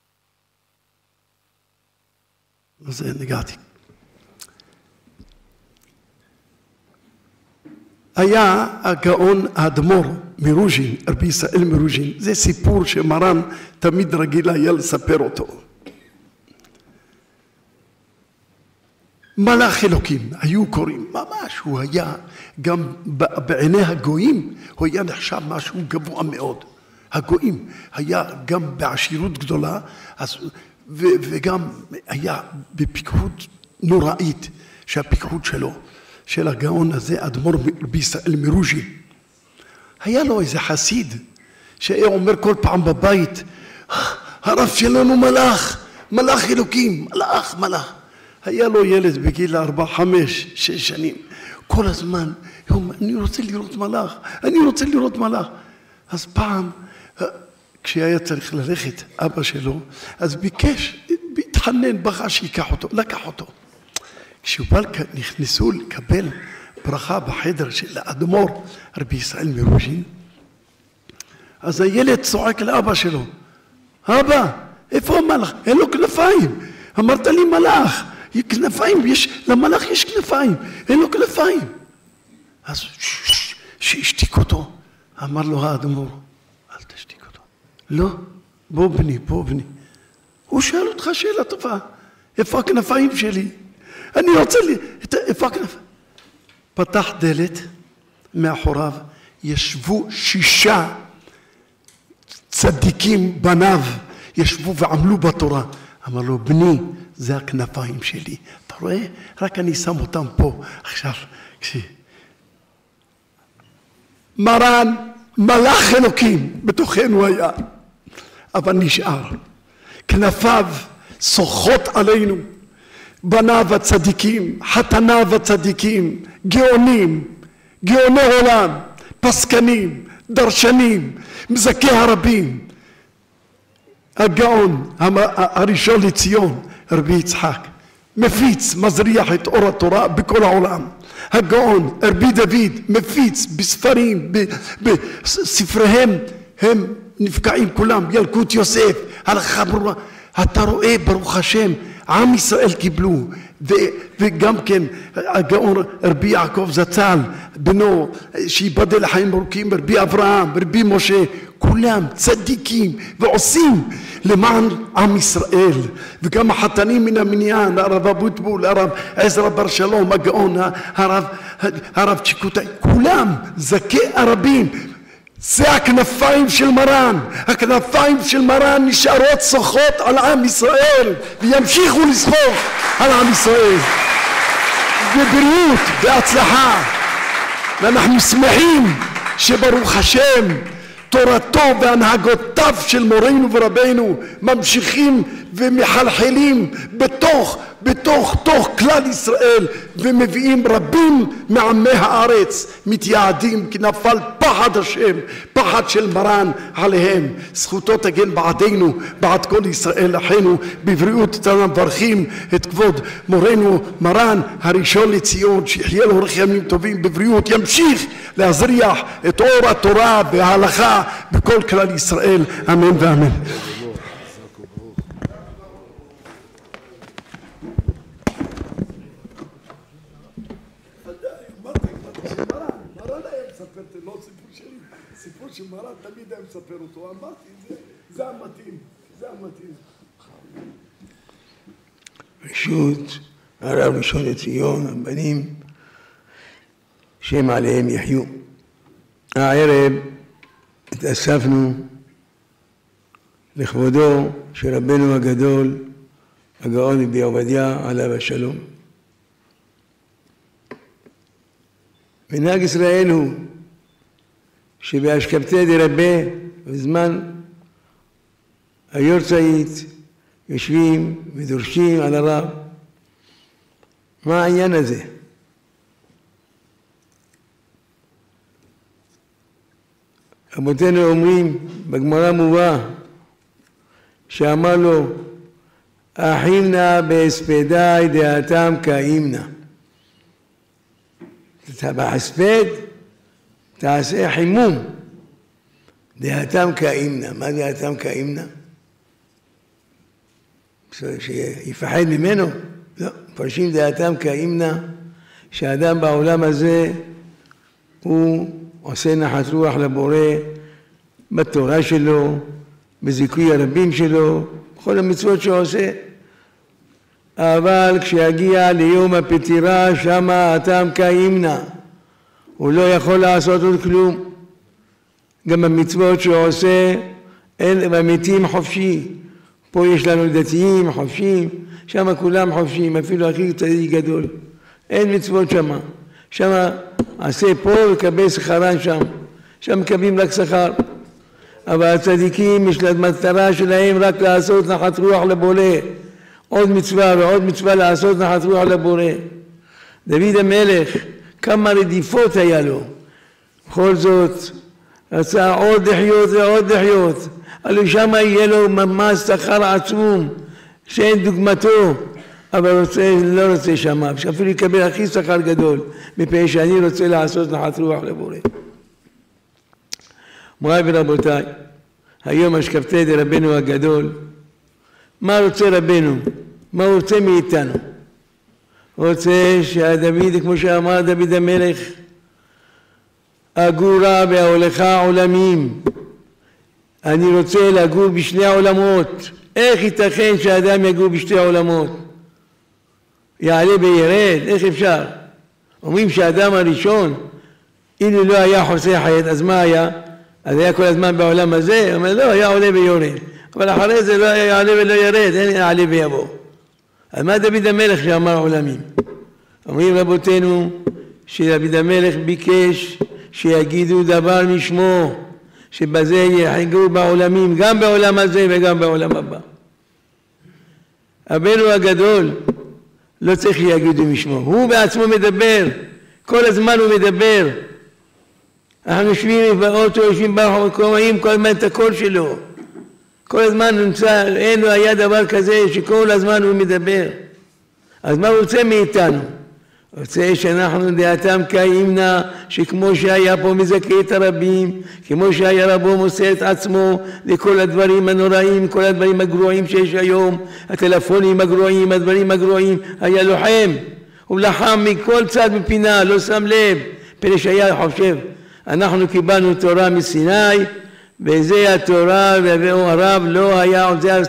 זה נגעתי. היה הגאון האדמו"ר מרוז'ין, רבי ישראל מרוז'ין, זה סיפור שמרן תמיד רגיל היה לספר אותו. מלאך אלוקים, היו קוראים, ממש, הוא היה, גם בעיני הגויים, הוא היה נחשב משהו גבוה מאוד. הגויים היה גם בעשירות גדולה, אז, ו, וגם היה בפיקחות נוראית, שהפיקחות שלו, של הגאון הזה, אדמו"ר רבי ישראל מרוז'ין. היה לו איזה חסיד, שהיה אומר כל פעם בבית, הרב שלנו מלאך, מלאך אלוקים, מלאך, מלאך. היה לו ילד בגיל ארבע, חמש, שש שנים. כל הזמן, הוא אומר, אני רוצה לראות מלאך, אני רוצה לראות מלאך. אז פעם, כשהיה צריך ללכת, אבא שלו, אז ביקש, בהתחנן, בכה שיקח אותו, לקח אותו. כשהוא בא, נכנסו לקבל ברכה בחדר של האדמו"ר, רבי ישראל מרוז'ין, אז הילד צועק לאבא שלו, אבא, איפה המלאך? אין לו כנפיים. אמרת לי מלאך, כנפיים, יש, למלאך יש כנפיים, אין לו כנפיים. אז שהשתיק אותו, אמר לו האדמו"ר, אל תשתיק אותו. לא, בוא בני, בוא בני. הוא שאל אותך שאלה טובה, איפה הכנפיים שלי? אני רוצה לי, איפה הכנפיים? פתח דלת, מאחוריו ישבו שישה צדיקים בניו, ישבו ועמלו בתורה. אמר לו, בני, זה הכנפיים שלי. אתה רואה? רק אני שם אותם פה. עכשיו, כשי... מרן, מלאך אלוקים, בתוכנו היה. אבל נשאר. כנפיו שוחחות עלינו. בניו הצדיקים, חתניו הצדיקים, גאונים, גאוני עולם, פסקנים, דרשנים, מזכי הרבים. הגאון הראשון לציון, רבי יצחק, מפיץ, מזריח את אור התורה בכל העולם. הגאון רבי דוד מפיץ בספרים, בספריהם הם נפקעים כולם, ילקוט יוסף, הלכה ברורה. אתה רואה ברוך השם, עם ישראל קיבלו, וגם כן הגאון רבי יעקב זצ"ל, בנו שיבדל לחיים ארוכים, רבי אברהם, רבי משה, כולם צדיקים ועושים למען עם ישראל. וגם החתנים מן המניין, הרב אבוטבול, הרב עזרא בר שלום, הגאון, הרב, הרב צ'יקוטאי, כולם זכי הרבים. זה הכנפיים של מרן. הכנפיים של מרן נשארות שחות על עם ישראל וימשיכו לשחות על עם ישראל בבריאות, בהצלחה. ואנחנו שמחים שברוך השם תורתו והנהגותיו של מורנו ורבנו ממשיכים ומחלחלים בתוך בתוך תוך כלל ישראל, ומביאים רבים מעמי הארץ מתייעדים, כי נפל פחד השם, פחד של מרן עליהם. זכותו תגן בעדנו, בעד כל ישראל אחינו. בבריאות אנו מברכים את כבוד מורנו מרן הראשון לציון, שיחיה לאורך ימים טובים בבריאות, ימשיך להזריח את אור התורה וההלכה בכל כלל ישראל, אמן ואמן. סיפור שמרן תמיד היה מספר אותו, אמרתי, זה המתאים, זה המתאים. רשות הרב ראשון לציון, הבנים, שם עליהם יחיו. הערב התאספנו לכבודו של רבנו הגדול, הגאון רבי עובדיה עליו השלום. מנהג ישראל הוא שבאשכבתא דרבה, בזמן היורצייט, יושבים ודורשים על הרב. מה העניין הזה? רבותינו אומרים, בגמרא מובא, שאמר לו, אחימנה בהספדי דעתם כאימנה. בהספד תעשה חימום, דעתם כאימנה. מה דעתם כאימנה? שיפחד ממנו? לא, פרשים דעתם כאימנה, שהאדם בעולם הזה הוא עושה נחת רוח לבורא בתורה שלו, בזיכוי הרבים שלו, בכל המצוות שהוא עושה. אבל כשיגיע ליום הפטירה, שמה הטעם כאימנה. הוא לא יכול לעשות עוד כלום. גם המצוות שהוא עושה, אין במתים חופשי. פה יש לנו דתיים חופשיים, שם כולם חופשיים, אפילו הכי צדיק גדול. אין מצוות שם. שם עשה פה וקבל שכרן שם. שם מקבלים רק שכר. אבל הצדיקים יש להם מטרה שלהם רק לעשות נחת רוח לבורא. עוד מצווה ועוד מצווה לעשות נחת רוח לבורא. דוד המלך, כמה רדיפות היה לו. בכל זאת, רצה עוד לחיות ועוד לחיות. אבל שם יהיה לו ממש שכר עצום, שאין דוגמתו. אבל רוצה, לא רוצה שם, שאפילו יקבל הכי שכר גדול, מפני שאני רוצה לעשות נחת רוח לבורא. מוריי ורבותיי, היום אשכבתא דרבנו הגדול, מה רוצה רבנו? מה הוא רוצה מאיתנו? הוא רוצה שהדוד, כמו שאמר דוד המלך, אגורה בהולכה עולמים. אני רוצה לגור בשני העולמות. איך ייתכן שהאדם יגור בשתי העולמות? יעלה וירד, איך אפשר? אומרים שהאדם הראשון, אילו לא היה חוסה חייט, אז מה היה? אז היה כל הזמן בעולם הזה? הוא אומר, לא, היה עולה ויורד. אבל אחרי זה לא יעלה ולא ירד, אין יעלה ויבוא. אז מה דוד המלך שאמר עולמים? אומרים רבותינו שדוד המלך ביקש שיגידו דבר משמו, שבזה יחגגו בעולמים, גם בעולם הזה וגם בעולם הבא. רבנו הגדול לא צריך שיגידו משמו, הוא בעצמו מדבר, כל הזמן הוא מדבר. אנחנו יושבים באוטו, יושבים באוטו, קוראים כל הזמן את הקול שלו. כל הזמן נמצא, אין לו היה דבר כזה שכל הזמן הוא מדבר. אז מה הוא רוצה מאיתנו? הוא רוצה שאנחנו דעתם כאימנה, שכמו שהיה פה מזכה את הרבים, כמו שהיה רבו מוסר את עצמו לכל הדברים הנוראים, כל הדברים הגרועים שיש היום, הטלפונים הגרועים, הדברים הגרועים, היה לוחם. הוא לחם מכל צד מפינה, לא שם לב, פני שהיה חושב. אנחנו קיבלנו תורה מסיני, וזה התורה, והוא הרב לא היה, זה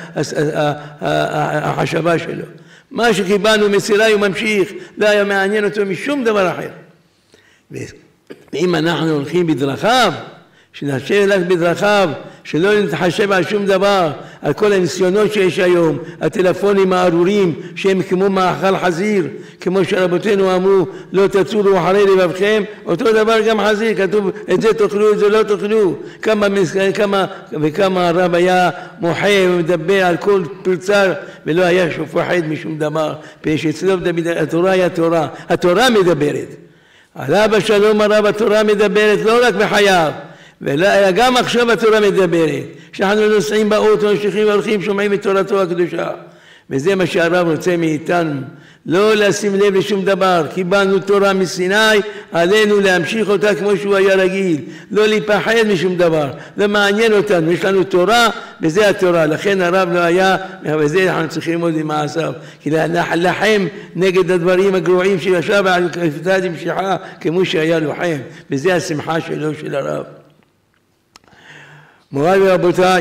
החשבה שלו. מה שקיבלנו מסיני הוא ממשיך, לא היה מעניין אותו משום דבר אחר. ואם אנחנו הולכים בדרכיו, שנשב לך בדרכיו, שלא נתחשב על שום דבר, על כל הניסיונות שיש היום, הטלפונים הארורים שהם כמו מאכל חזיר, כמו שרבותינו אמרו, לא תצורו אחרי לבבכם, אותו דבר גם חזיר, כתוב, את זה תאכלו, את זה לא תאכלו. כמה, כמה, וכמה הרב היה מוחה ומדבר על כל פרצה, ולא היה שופחד משום דבר, שאצלו התורה היא התורה, התורה מדברת. עליו השלום הרב, התורה מדברת לא רק בחייו, אלא גם עכשיו התורה מדברת. כשאנחנו נוסעים באוטו, נשכים והולכים, שומעים את תורתו הקדושה. וזה מה שהרב רוצה מאיתנו. לא לשים לב לשום דבר. קיבלנו תורה מסיני, עלינו להמשיך אותה כמו שהוא היה רגיל. לא להיפחד משום דבר. לא מעניין אותנו. יש לנו תורה, וזה התורה. לכן הרב לא היה, וזה אנחנו צריכים ללמוד עם מעשיו. כי להילחם נגד הדברים הגרועים שישב על כפתת המשיכה, כמו שהיה לוחם. וזה השמחה שלו של הרב. מוריי ורבותיי,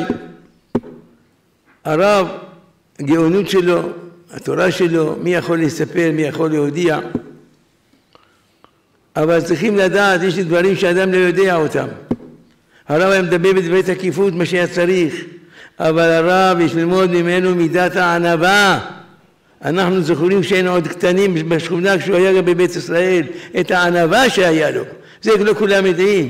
הרב, הגאונות שלו, התורה שלו, מי יכול לספר, מי יכול להודיע, אבל צריכים לדעת, יש דברים שאדם לא יודע אותם. הרב היה מדבר בדברי תקיפות, מה שהיה צריך, אבל הרב יש ללמוד ממנו מידת הענווה. אנחנו זוכרים שהיינו עוד קטנים בשכונה כשהוא היה גם בבית ישראל, את הענווה שהיה לו, זה לא כולם יודעים.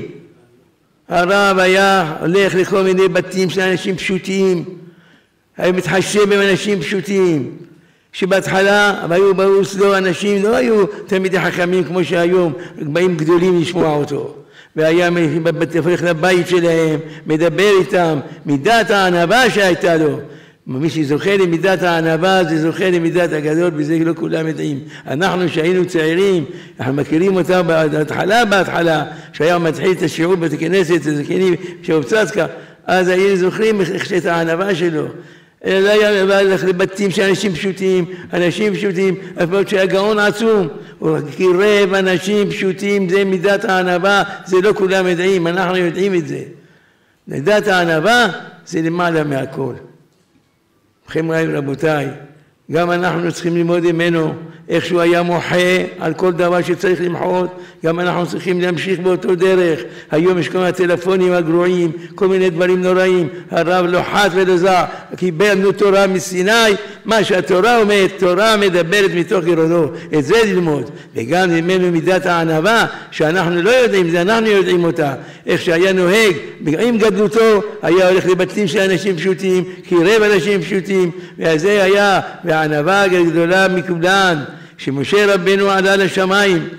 הרב היה הולך לכל מיני בתים של אנשים פשוטים, היה מתחשב עם אנשים פשוטים, שבהתחלה היו באו אצלו אנשים, לא היו תלמידי חכמים כמו שהיום, באים גדולים לשמוע אותו, והיה הולך לבית שלהם, מדבר איתם, מידת הענווה שהייתה לו. מי שזוכה למידת הענווה זה זוכה למידת הגדול, וזה לא כולם יודעים. אנחנו שהיינו צעירים, אנחנו מכירים אותם בהתחלה, בהתחלה, שהיה מתחיל את השיעור בית הכנסת, זקנים שהופצצקה, אז היינו זוכרים את הענווה שלו. לא היה הלך לבתים של אנשים פשוטים, אנשים פשוטים, אפילו שהיה גאון עצום, הוא קירב אנשים פשוטים, זה מידת הענווה, זה לא כולם יודעים, אנחנו יודעים את זה. מידת הענווה זה למעלה מהכל. לכם רבותיי, גם אנחנו צריכים ללמוד ממנו איך שהוא היה מוחה על כל דבר שצריך למחות, גם אנחנו צריכים להמשיך באותו דרך. היום יש כל מיני טלפונים הגרועים, כל מיני דברים נוראים, הרב לא חת ולא זע, קיבלנו תורה מסיני, מה שהתורה אומרת, תורה מדברת מתוך גרונו, את זה ללמוד, וגם ממנו מידת הענווה, שאנחנו לא יודעים, זה אנחנו יודעים אותה, איך שהיה נוהג, עם גדלותו, היה הולך לבתים של אנשים פשוטים, קירב אנשים פשוטים, וזה היה, והענווה הגדולה מכולן, שמשה רבנו עלה לשמיים,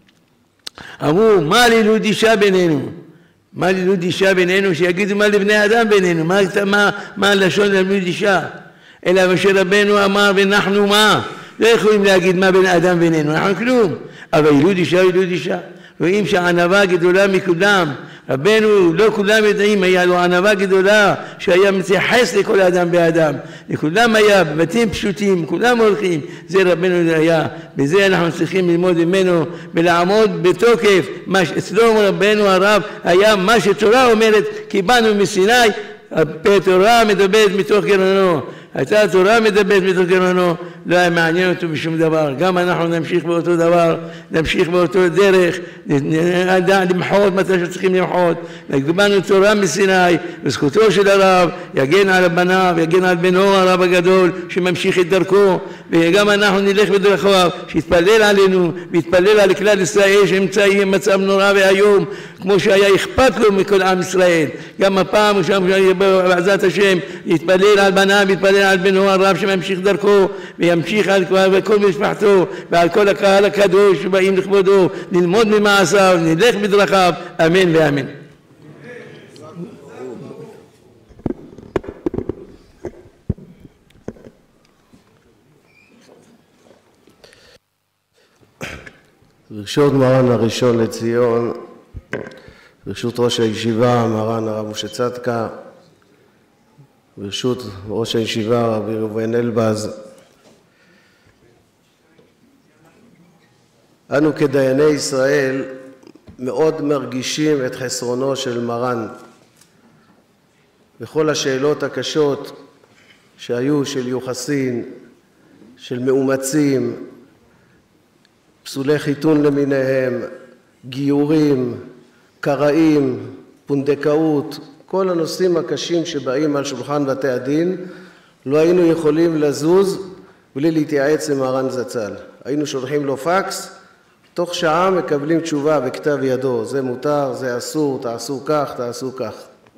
אמרו, מה לילוד אישה בינינו? מה לילוד אישה בינינו? שיגידו מה לבני אדם בינינו, מה, מה, מה לשון לילוד אישה? אלא משה רבנו אמר, ואנחנו מה? לא יכולים להגיד מה בין אדם בינינו, אנחנו כלום. אבל ילוד אישה, ילוד אישה. רואים שהענווה גדולה מכולם. רבנו, לא כולם יודעים, היה לו ענווה גדולה, שהיה מתייחס לכל אדם באדם. לכולם היה, בבתים פשוטים, כולם הולכים. זה רבנו היה. בזה אנחנו צריכים ללמוד ממנו, ולעמוד בתוקף. מה אצלו רבנו הרב היה מה שתורה אומרת, קיבלנו מסיני, התורה מדברת מתוך גרנו. הייתה התורה מדברת מתרגמנו, לא היה מעניין אותו בשום דבר. גם אנחנו נמשיך באותו דבר, נמשיך באותו דרך, נדע למחות מתי שצריכים למחות. קיבלנו תורה מסיני, וזכותו של הרב יגן על בניו, יגן על בנו הרב הגדול שממשיך את דרכו, וגם אנחנו נלך בדרכיו, שיתפלל עלינו ויתפלל על כלל ישראל שנמצאים במצב נורא ואיום, כמו שהיה אכפת לו מכל עם ישראל. גם הפעם שם בעזרת השם יתפלל על בניו, יתפלל על בנו הרב שממשיך דרכו, וימשיך על כל משפחתו ועל כל הקהל הקדוש שבאים לכבודו, ללמוד ממעשיו, נלך בדרכיו, אמן ואמן. ברשות מרן הראשון לציון, ברשות ראש הישיבה מרן הרב משה צדקה, ברשות ראש הישיבה רבי ראובן אלבז, אנו כדייני ישראל מאוד מרגישים את חסרונו של מרן בכל השאלות הקשות שהיו של יוחסין, של מאומצים, פסולי חיתון למיניהם, גיורים, קראים, פונדקאות, כל הנושאים הקשים שבאים על שולחן בתי הדין, לא היינו יכולים לזוז בלי להתייעץ עם מרן זצ"ל. היינו שולחים לו פקס, תוך שעה מקבלים תשובה בכתב ידו, זה מותר, זה אסור, תעשו כך, תעשו כך.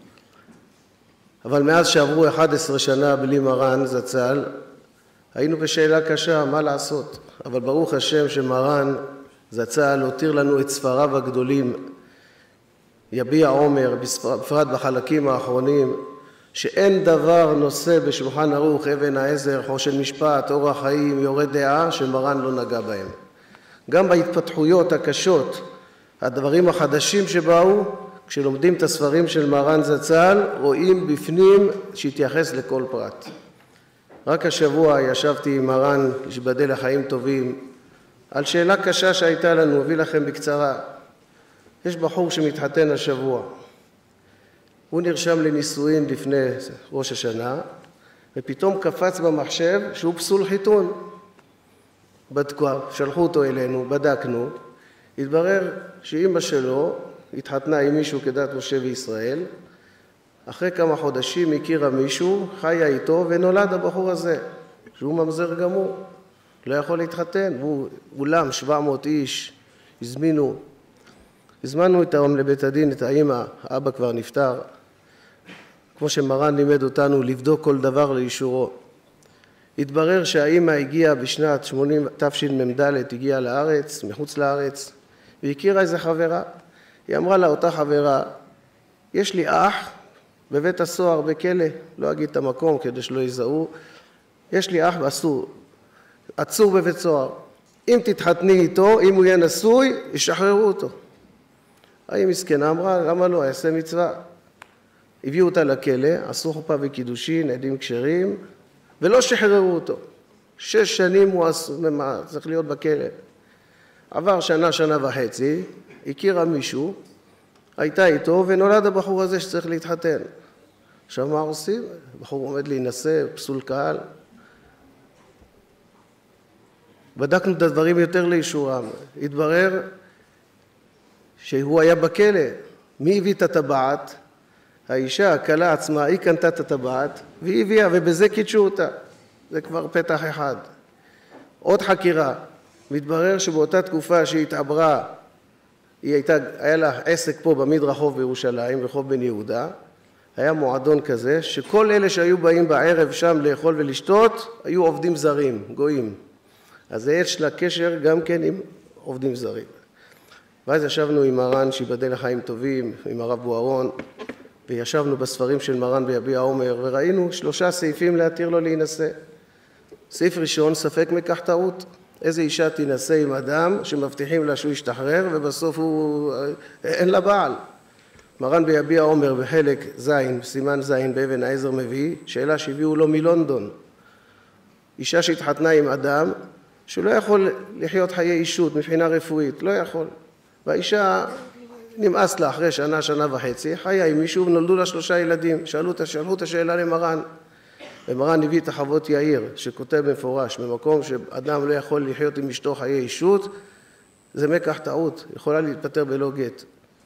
אבל מאז שעברו אחת עשרה שנה בלי מרן זצ"ל, היינו בשאלה קשה, מה לעשות? אבל ברוך השם שמרן זצ"ל הותיר לנו את ספריו הגדולים, יביע עומר, בפרט בחלקים האחרונים, שאין דבר נושא בשולחן ערוך, אבן העזר, חושן משפט, אורח חיים, יורה דעה, שמרן לא נגע בהם. גם בהתפתחויות הקשות, הדברים החדשים שבאו, כשלומדים את הספרים של מרן זצ"ל, רואים בפנים שהתייחס לכל פרט. רק השבוע ישבתי עם מרן, שיבדל לחיים טובים, על שאלה קשה שהייתה לנו, אביא לכם בקצרה. יש בחור שמתחתן השבוע. הוא נרשם לנישואין לפני ראש השנה, ופתאום קפץ במחשב שהוא פסול חיתון. בדקו, שלחו אותו אלינו, בדקנו, התברר שאמא שלו התחתנה עם מישהו כדת משה וישראל, אחרי כמה חודשים הכירה מישהו, חיה איתו ונולד הבחור הזה, שהוא ממזר גמור, לא יכול להתחתן, והוא אולם שבע מאות איש, הזמינו, הזמנו אותם לבית הדין, את האמא, האבא כבר נפטר, כמו שמרן לימד אותנו לבדוק כל דבר לאישורו. התברר שהאמא הגיעה בשנת תשמ"ד, הגיעה לארץ, מחוץ לארץ, והכירה איזו חברה. היא אמרה לה, אותה חברה, יש לי אח בבית הסוהר בכלא, לא אגיד את המקום כדי שלא יזהו, יש לי אח אסור, עצור בבית סוהר. אם תתחתני איתו, אם הוא יהיה נשוי, ישחררו אותו. האם מסכנה אמרה, למה לא, יעשה מצווה. הביאו אותה לכלא, עשו חופה וקידושין, עדים כשרים, ולא שחררו אותו. שש שנים הוא צריך להיות בכלא. עבר שנה, שנה וחצי, הכירה מישהו, הייתה איתו, ונולד הבחור הזה שצריך להתחתן. עכשיו מה עושים? הבחור עומד להינשא, פסול קהל. בדקנו את הדברים יותר לאישורם. התברר שהוא היה בכלא. מי הביא את הטבעת? האישה, הכלה עצמה, היא קנתה את הטבעת, והיא הביאה, ובזה קידשו אותה. זה כבר פתח אחד. עוד חקירה. מתברר שבאותה תקופה שהיא התעברה, היא הייתה, היה לה עסק פה במדרחוב בירושלים, רחוב בן יהודה, היה מועדון כזה, שכל אלה שהיו באים בערב שם לאכול ולשתות, היו עובדים זרים, גויים. אז יש לה קשר גם כן עם עובדים זרים. ואז ישבנו עם מרן שיבדל לחיים טובים, עם הרב בוארון, וישבנו בספרים של מרן ביביע עומר, וראינו שלושה סעיפים להתיר לו להינשא. סעיף ראשון, ספק מקח טעות. איזה אישה תינשא עם אדם שמבטיחים לה שהוא ישתחרר, ובסוף הוא אין לה בעל. מרן ביביע עומר בחלק זין, סימן זין באבן העזר מביא, שאלה שהביאו לו מלונדון. אישה שהתחתנה עם אדם שלא יכול לחיות חיי אישות מבחינה רפואית, לא יכול. והאישה נמאס לה אחרי שנה, שנה וחצי, חיה עם מישהו ונולדו לה שלושה ילדים. שאלו, שאלו את השאלה למרן, ומרן הביא את החוות יאיר, שכותב במפורש, במקום שאדם לא יכול לחיות עם אשתו חיי אישות, זה מקח טעות, יכולה להתפטר בלא גט.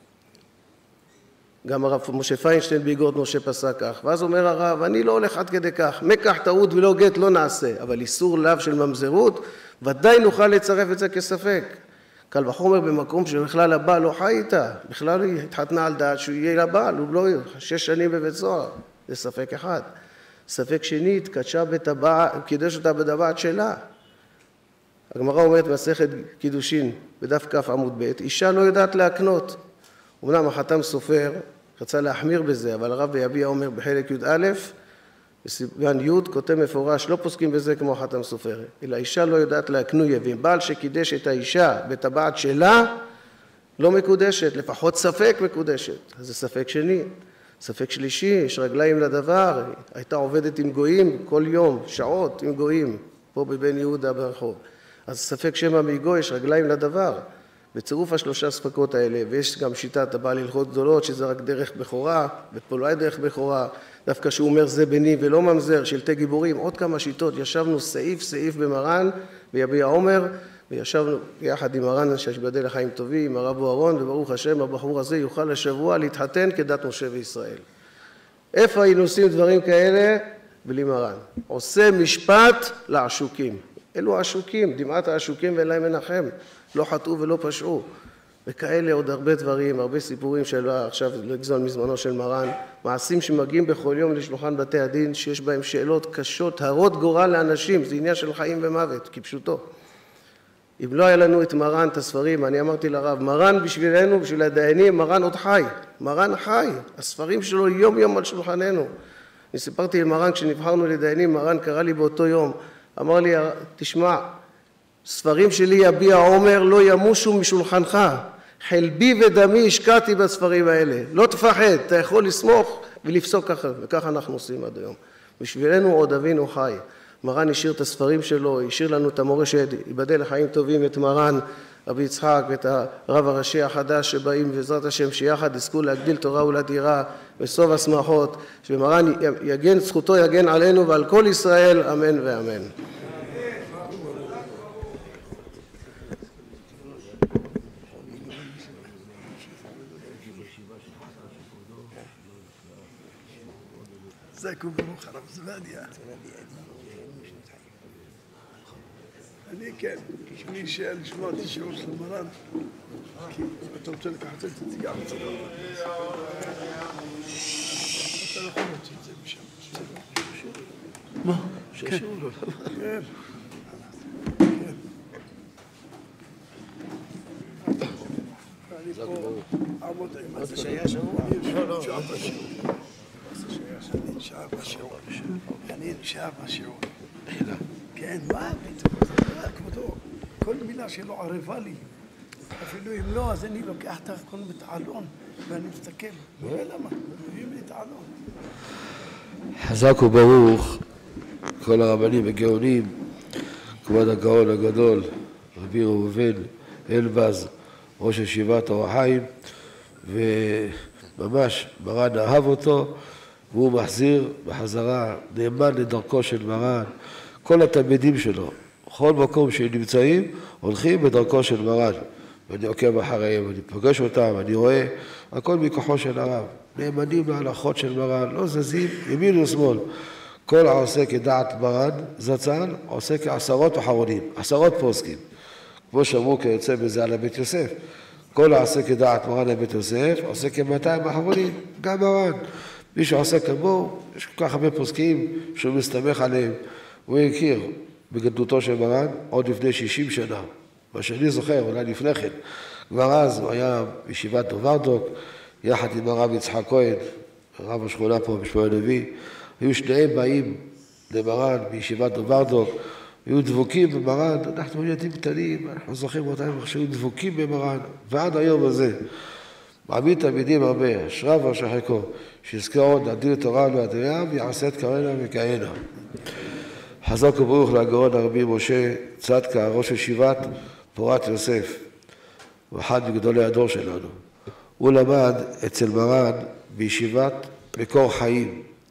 גם הרב משה פיינשטיין באגרות משה פסק כך, ואז אומר הרב, אני לא הולך עד כדי כך, מקח טעות ולא גט לא נעשה, אבל איסור לאו של ממזרות, ודאי נוכל לצרף את זה כספק. קל וחומר במקום שבכלל הבעל לא חי איתה, בכלל היא התחתנה על דעת שהוא יהיה לבעל, הוא לא שש שנים בבית סוהר, זה ספק אחד. ספק שני, התקדשה בטבעת, קידש אותה בטבעת שלה. הגמרא אומרת במסכת קידושין, בדף כ' עמוד ב', אישה לא יודעת להקנות. אומנם החתם סופר רצה להחמיר בזה, אבל הרב ביביע אומר בחלק י"א, בסימן י' כותב מפורש, לא פוסקים בזה כמו החתם סופר, אלא אישה לא יודעת להקנו יבים. בעל שקידש את האישה בטבעת שלה, לא מקודשת, לפחות ספק מקודשת. אז זה ספק שני. ספק שלישי, יש רגליים לדבר, הייתה עובדת עם גויים כל יום, שעות עם גויים, פה בבן יהודה ברחוב. אז ספק שמא מגוי, יש רגליים לדבר. בצירוף השלושה ספקות האלה, ויש גם שיטת הבעל הלכות גדולות, שזה רק דרך בכורה, ופה לא היה דרך בכורה, דווקא שהוא אומר זה בני ולא ממזר, שלטי גיבורים, עוד כמה שיטות, ישבנו סעיף סעיף במרן, ביביע עומר, וישבנו יחד עם מרן שישבדל לחיים טובים, עם הרב אהרון, וברוך השם, הבחור הזה יוכל השבוע להתחתן כדת משה וישראל. איפה היינו עושים דברים כאלה? בלי מרן. עושה משפט לעשוקים. אלו העשוקים, דמעת העשוקים ואין להם מנחם. לא חטאו ולא פשעו. וכאלה עוד הרבה דברים, הרבה סיפורים שלא עכשיו לגזול מזמנו של מרן, מעשים שמגיעים בכל יום לשולחן בתי הדין, שיש בהם שאלות קשות, הרות גורל לאנשים, זה עניין של חיים ומוות, כפשוטו. אם לא היה לנו את מרן, את הספרים, אני אמרתי לרב, מרן בשבילנו, בשביל הדיינים, מרן עוד חי. מרן חי, הספרים שלו יום יום על שולחננו. אני סיפרתי למרן, כשנבחרנו לדיינים, מרן קרא לי באותו יום, אמר לי, תשמע, ספרים שלי יביע עומר לא ימושו משולחנך, חלבי ודמי השקעתי בספרים האלה, לא תפחד, אתה יכול לסמוך ולפסוק ככה, וככה אנחנו עושים עד היום. בשבילנו עוד אבינו חי. מרן השאיר את הספרים שלו, השאיר לנו את המורשת, ייבדל לחיים טובים את מרן, רבי יצחק ואת הרב הראשי החדש שבאים בעזרת השם שיחד יזכו להגדיל תורה ולתירה בסוף השמחות, שמרן יגן, זכותו יגן עלינו ועל כל ישראל, אמן ואמן. זכו ברוך הרב זבדיה. אני כן, אני שאל לשמוע את השיעור של מרן, כי אתה רוצה לקחת את הציגה מצדו. אתה לא יכול להוציא את זה משם. מה? כן. כן. אני פה אעמוד עם זה. שהיה שבוע? לא, לא. שעה בשיעור. אני נשאר בשיעור. אני נשאר בשיעור. כן, מה פתאום? כבודו, כל מילה שלו ערבה לי. אפילו אם לא, אז אני לוקח את הכל מתעלון, ואני מסתכל. לא יודע למה, מביאים לי את העלון. חזק וברוך כל הרבנים הגאונים, כבוד הגאון הגדול, רבי ראובן אלבז, ראש ישיבת אור החיים, וממש מרן אהב אותו, והוא מחזיר בחזרה, נאמן לדרכו של מרן. כל התלמידים שלו, בכל מקום שהם נמצאים, הולכים בדרכו של מרן. ואני עוקב אחריהם, אני פוגש אותם, אני רואה, הכל מכוחו של הרב. נאמנים להלכות של מרן, לא זזים, ימין ושמאל. כל העושה כדעת מרן, זצ"ל, עושה כעשרות אחרונים, עשרות פוסקים. כמו שאמרו כיוצא בזה על הבית יוסף. כל העושה כדעת מרן לבית יוסף, עושה כמאתיים אחרונים, גם מרן. מי שעושה כמוהו, יש כל כך הרבה פוסקים שהוא מסתמך עליהם. הוא הכיר בגדלותו של מרן עוד לפני שישים שנה. מה שאני זוכר, אולי לפני כן. כבר אז הוא היה בישיבת דוברדוק, יחד עם הרב יצחק כהן, רב השכונה פה בשמואל הנביא. היו שניהם באים למרן בישיבת דוברדוק, היו דבוקים במרן, אנחנו ילדים קטנים, אנחנו זוכרים אותם שהיו דבוקים במרן, ועד היום הזה. מעמיד תלמידים הרבה, אשריו ואשר חלקו, שיזכה עוד להגדיל את תורה והתורה ויעשה את כהנה וכהנה. חזק וברוך לגאון הרבי משה צדקה, ראש ישיבת פורת יוסף, הוא אחד מגדולי הדור שלנו. הוא למד אצל מרן בישיבת מקור חיים,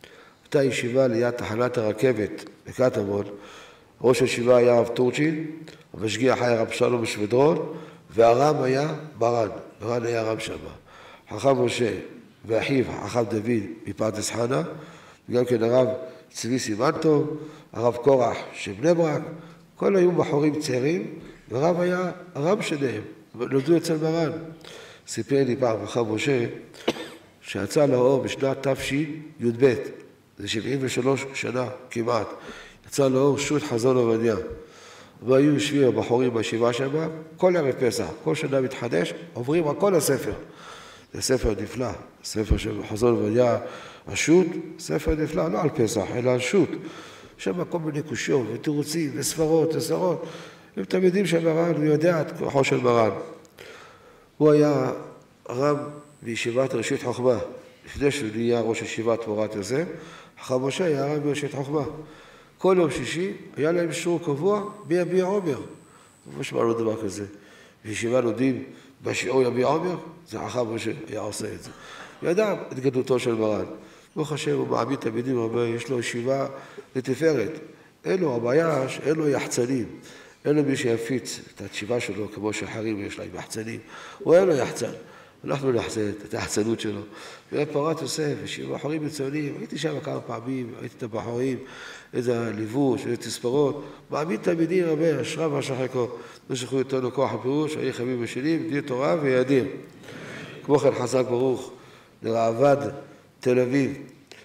הייתה ישיבה ליד תחנת הרכבת בקטמון, ראש הישיבה היה הרב טורצ'ין, המשגיח היה רב שלום משבדרון, והרם היה מרן, מרן היה רם שמה. חכם משה ואחיו, חכם דוד מפרדס חנה, וגם כן הרב צבי סימנטוב, הרב קורח של בני ברק, כל היו בחורים צעירים, ורב היה הרם שלהם, נולדו אצל מרן. סיפר לי פעם חכם משה, שיצא לאור בשנת תשי"ב, זה שבעים ושלוש שנה כמעט, יצא לאור שו"ת חזון עובדיה. והיו יושבים הבחורים בישיבה שם, כל ערב פסח, כל שנה מתחדש, עוברים על כל הספר. זה ספר נפלא, ספר של חזון עובדיה, השו"ת, ספר נפלא, לא על פסח, אלא על שו"ת. שם כל מיני קושיות ותירוצים וספרות וספרות. הם תלמידים של מרן, הוא יודע את כוחו של מרן. הוא היה רב בישיבת ראשית חוכמה, לפני שהוא נהיה ראש ישיבת תמורת יוסף, חכם משה היה רב בראשית חוכמה. כל יום שישי היה להם שיעור קבוע ביביע עומר. לא שמענו דבר כזה. בישיבה לומדים בשיעור יביע עומר, זה חכם משה היה עושה את זה. ידע את גדולתו של מרן. ברוך השם, הוא מעמיד תלמידים הרבה, יש לו ישיבה לתפארת. אין לו, הבעיה שאין לו יחצנים. אין לו מי שיפיץ את התשיבה שלו, כמו שחרים יש להם יחצנים. הוא אין לו יחצן. אנחנו נחצן את היחצנות שלו. ופרת יוסף, ישיבה בחורים מצוינים, הייתי שם כמה פעמים, הייתי את הבחורים, איזה ליבוש, איזה תספרות. מעמיד תלמידים הרבה, אשריו ואשריכם. נשלחו איתנו כוח הפירוש, היו חמים ושנים, דין תורה ויעדים. כמו כן חזק ברוך, לרעב"ד תל אביב,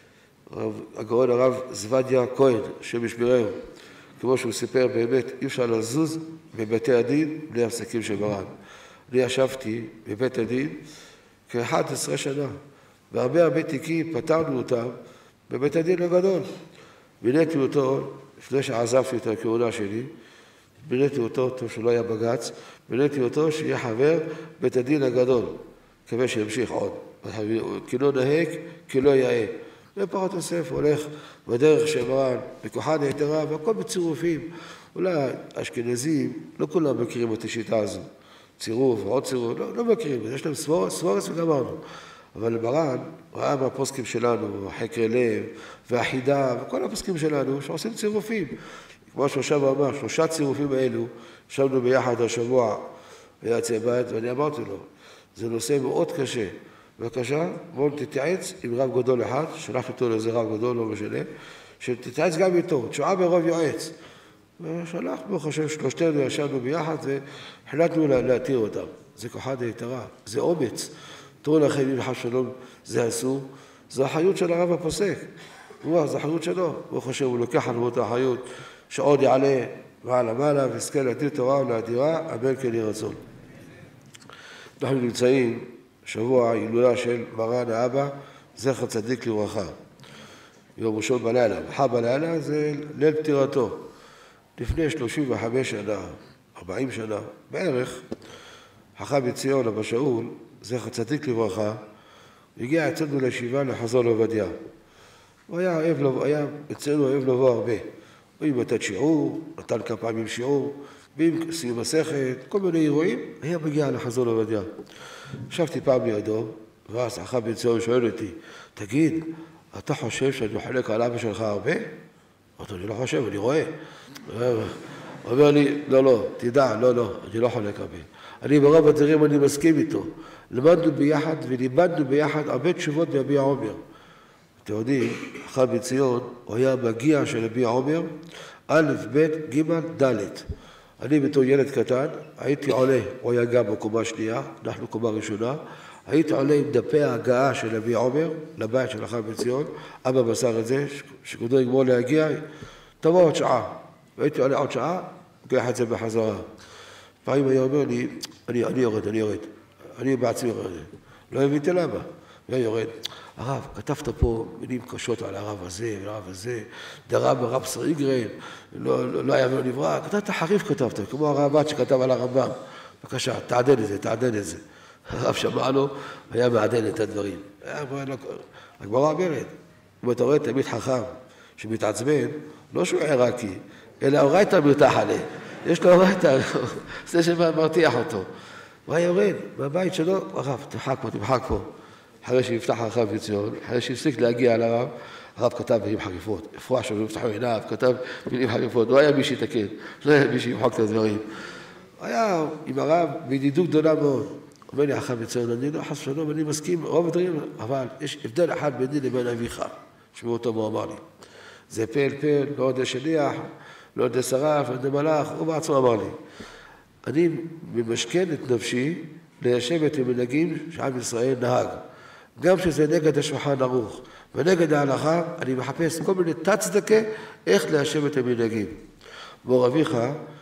הגאון הרב זבדיה כהן, שם ישמרהו. כמו שהוא סיפר, באמת אי אפשר לזוז בבתי הדין בלי הפסקים של מרן. אני ישבתי בבית הדין כ-אחת עשרה שנה, והרבה הרבה תיקים פתרנו אותם בבית הדין הגדול. ביניתי אותו, לפני שעזבתי את הכהונה שלי, ביניתי אותו, טוב שלא היה בגץ, ביניתי אותו שיהיה חבר בית הדין הגדול, כמה שימשיך עוד. כי לא נהג, כי לא יאה. ופרת יוסף הולך בדרך של מרן, בכוחה נהתרה, והכל בצירופים. אולי אשכנזים, לא כולם מכירים את השיטה הזו. צירוף, עוד צירוף, לא, לא מכירים, יש להם סבורס, סבורס וגמרנו. אבל מרן ראה מהפוסקים שלנו, חקרי לב והחידה, וכל הפוסקים שלנו שעושים צירופים. כמו שעכשיו אמר, שלושה צירופים האלו, ישבנו ביחד השבוע, היה צבעת, ואני אמרתי לו, זה נושא מאוד קשה. בבקשה, בואו תתייעץ עם רב גדול אחד, שלחתי אותו לאיזה רב גדול, לא משנה, שתתייעץ גם איתו, תשועה ברוב יועץ. ושלחנו, חושב, שלושתנו ישבנו ביחד והחלטנו להתיר אותם. זה כוחה נהתרה, זה אומץ. תראו לכם, אם חס שלום זה אסור, זה החיות של הרב הפוסק. הוא, זה החיות שלו. הוא חושב, הוא לוקח על מות החיות, שעוד יעלה מעלה מעלה, ויזכה להתיר תורה ולהתירה, אמן כן יהי רצון. אנחנו נמצאים שבוע הילולה של מרן האבא, זכר צדיק לברכה. יום ראשון בלילה, מחר בלילה זה ליל פטירתו. לפני שלושים וחמש שנה, ארבעים שנה, בערך, חכם מציון אבא שאול, זכר צדיק לברכה, הגיע אצלנו לישיבה לחזון עובדיה. הוא היה אוהב לבוא, היה אצלנו אוהב לבוא הרבה. הוא נתן שיעור, נתן כמה פעמים שיעור, ועם סיום מסכת, כל מיני אירועים, היה מגיע לחזון עובדיה. ישבתי פעם לידו, ואז חכם מציון שואל אותי, תגיד, אתה חושב שאני חולק על אבא שלך הרבה? אמרתי, אני לא חושב, אני רואה. הוא אומר לי, לא, לא, תדע, לא, לא, אני לא חולק הרבה. אני ברוב הדברים אני מסכים איתו. למדנו ביחד ולימדנו ביחד הרבה תשובות ביביע עומר. אתם יודעים, חכם מציון, הוא היה מגיע של יביע עומר, א', ב', ג', ד'. אני בתור ילד קטן, הייתי עולה, הוא היה גם בקומה שנייה, אנחנו קומה ראשונה, הייתי עולה עם דפי ההגעה של יביע עומר, לבית של חכם מציון, אבא מסר את זה, שכבודו יגמור להגיע, תבוא עוד שעה. והייתי עולה עוד שעה, לוקח את זה בחזרה. פעמים היה אומר לי, אני, אני יורד, אני יורד. אני בעצמי יורד. לא הבנתי למה. היה יורד. הרב, כתבת פה מילים קשות על הרב הזה, על הרב הזה, דרב הרב סריגרן, לא, לא, לא היה ולא נברא. כתבת חריף כתבת, כמו הרב"ט שכתב על הרמב"ם. בבקשה, תעדן את זה, תעדן את זה. הרב שמע לו, היה מעדן את הדברים. הגמרא אומרת, אם אתה רואה תלמיד חכם שמתעצבן, לא שהוא עיראקי, אלא אורייתא מרתח עליה. יש לו אורייתא, זה שמרתיח אותו. הוא היה יורד בבית שלו, הרב, תמחק פה, תמחק פה. אחרי שיפתח חכם מציון, אחרי שהפסיק להגיע על הרב, הרב כתב מילים חריפות, אפרוח שלו נפתחו עיניו, כתב מילים חריפות, לא היה מי שיתקן, לא היה מי שימחוק את הדברים. היה עם הרב בידידות גדולה מאוד. אומר לי אחר מציון, אני לא חס ושלום, אני מסכים, רוב הדברים, אבל יש הבדל אחד ביני לבין אביך, שמעו אותו מה אמר לי. זה פה אל פה, לא עוד שליח, לא עוד שרף, לא עוד מלאך, הוא בעצמו אמר לי. אני ממשכן את נפשי ליישב את המנהגים שעם ישראל נהג. גם שזה נגד השולחן ערוך ונגד ההלכה, אני מחפש כל מיני תת-צדקה איך ליישב את המנהגים. מור אביך,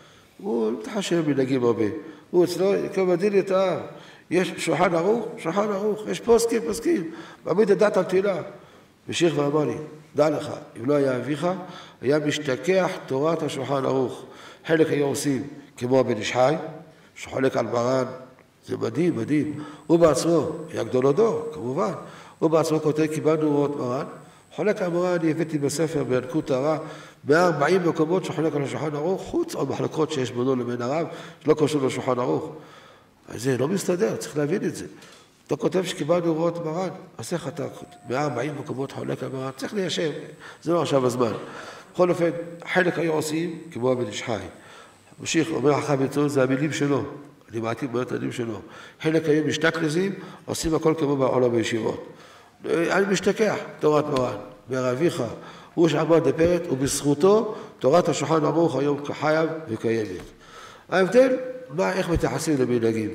הוא מתחשב מנהגים הרבה. הוא אצלו, כמו מדין את העם. יש שולחן ערוך, שולחן ערוך, יש פוסקים, פוסקים. מעמיד את דת על תהילה. משיך ואמר לי, דע לך, אם לא היה אביך, היה משתכח תורת השולחן ערוך. חלק היו עושים כמו הבן איש חי, שחולק על מרן, זה מדהים, מדהים. הוא בעצמו, היה גדול הדור, כמובן. הוא בעצמו כותב, קיבלנו אורות מרן. חולק על מרן, אני הבאתי בספר בינקות טהרה, מאה וארבעים מקומות שחולק על השולחן ערוך, חוץ עוד מחלקות שיש בינו לבין הרב, שלא קשור לשולחן ערוך. אז זה לא מסתדר, צריך להבין את זה. אתה כותב שקיבלנו אורות מרן, אז איך אתה, מאה וארבעים מקומות חולק על מרן, צריך ליישב, זה לא עכשיו הזמן. בכל אופן, חלק היו עושים כמו הבן איש חי. משיך, אומר החכם מציון, זה המילים שלו. אני מעתיק מאוד את המילים שלו. חלק היו משתכלזים, עושים הכל כמו בעולם בישיבות. אני משתכח, תורת מרן, אומר אביך, הוא שעמד לפרט, ובזכותו תורת השולחן ערוך היום חייב וקיימת. ההבדל, מה, איך מתייחסים למנהגים?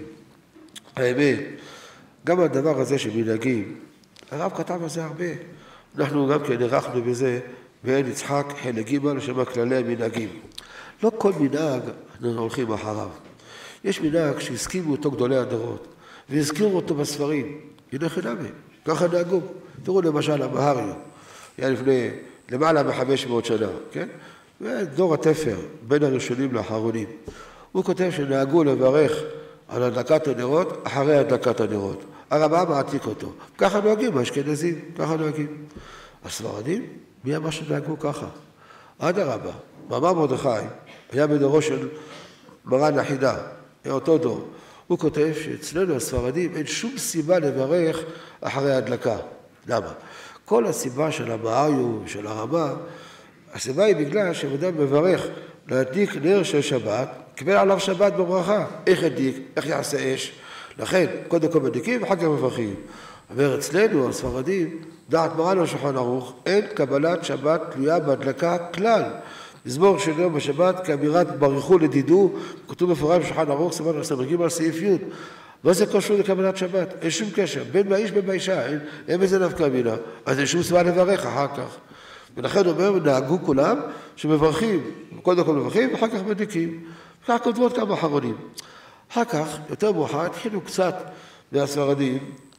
האמת, גם הדבר הזה של מנהגים, הרב כתב על זה הרבה. אנחנו גם כן ערכנו בזה, בעין יצחק, חלק ג' שמה כללי המנהגים. לא כל מנהג אנחנו הולכים אחריו. יש מנהג שהסכימו אותו גדולי הדורות, והזכירו אותו בספרים. הנה חינמי, ככה נהגו. תראו למשל המהריו, היה לפני למעלה מחמש מאות שנה, כן? דור התפר, בין הראשונים לאחרונים. הוא כותב שנהגו לברך על הדלקת הנרות אחרי הדלקת הנרות. הרמב"ם מעתיק אותו. ככה נוהגים, האשכנזים, ככה נוהגים. הספרדים, מי אמר שנהגו ככה? עד הרבה, מאמר מרדכי, היה בדורו של מרן החידה, היה אותו דור. הוא כותב שאצלנו הספרדים אין שום סיבה לברך אחרי ההדלקה. למה? כל הסיבה של המהריו, של הרמה, הסיבה היא בגלל שאדם מברך להדליק נר של שבת, קיבל עליו שבת בברכה. איך ידליק? איך יעשה אש? לכן, קודם כל מדליקים ואחר כך מברכים. אומר אצלנו, הספרדים, דעת מרן על שולחן ערוך, אין קבלת שבת תלויה בהדלקה כלל. מזמור של יום בשבת כאמירת ברכו לדידו, כתוב מפורש בשולחן ערוך, סימן מסתמכים על סעיף י'. מה זה קשור לקבלת שבת? אין שום קשר, בין באיש בין באישה, אין, אין בזה נפקא מינה. אז אין שום סיבה לברך אחר כך. ולכן אומר, נהגו כולם שמברכים, קודם כל מברכים ואחר כך מדליקים. וכך כותבות כמה אחרונים. אחר כך, יותר מאוחר, התחילו קצת מהספרדים,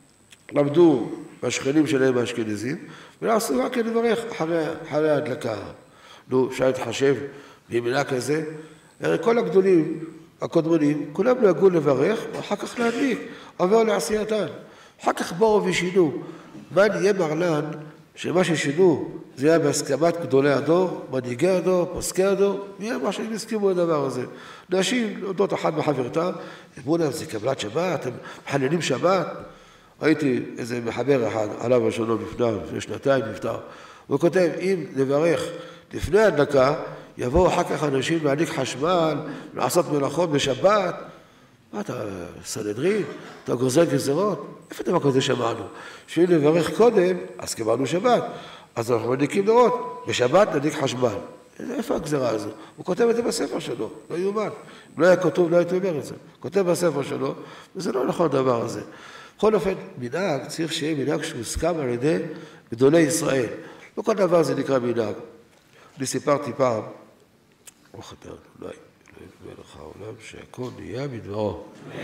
למדו מהשכנים שלהם מהאשכנזים, ולעשו רק לברך אחרי, אחרי ההדלקה. נו, אפשר להתחשב במילה כזה. הרי כל הגדולים, הקודמונים, כולם נהגו לברך, ואחר כך להדליק, עובר לעשייתן. אחר כך באו ושינו. מה נהיה מרלן, שמה ששינו, זה היה בהסכמת גדולי הדור, מנהיגי הדור, פוסקי הדור, מי אמר שהם הסכימו לדבר הזה. נשים, להודות אחת בחברתה, אמרו להם, זה קבלת שבת, הם מחללים שבת. ראיתי איזה מחבר אחד, עליו השלום לפני, לפני שנתיים נפטר. הוא כותב, אם נברך לפני הדלקה, יבואו אחר כך אנשים להדליק חשמל, לעשות מלאכות בשבת. מה אתה, סנהדרין? אתה גוזר גזרות? איפה דבר כזה שמענו? שאם נברך קודם, אז קיבלנו שבת. אז אנחנו מדליקים נרות, בשבת נדליק חשמל. איפה הגזרה הזו? הוא כותב את זה בספר שלו, לא יאומן. אם לא היה כתוב, לא הייתי אומר את זה. כותב בספר שלו, וזה לא נכון הדבר הזה. בכל אופן, מנהג צריך שיהיה מנהג שהוסכם על ידי גדולי ישראל. לא כל דבר זה נקרא מנהג. אני סיפרתי פעם, או חתן, אולי, לא ידבר לך העולם, שהכל נהיה מדברו.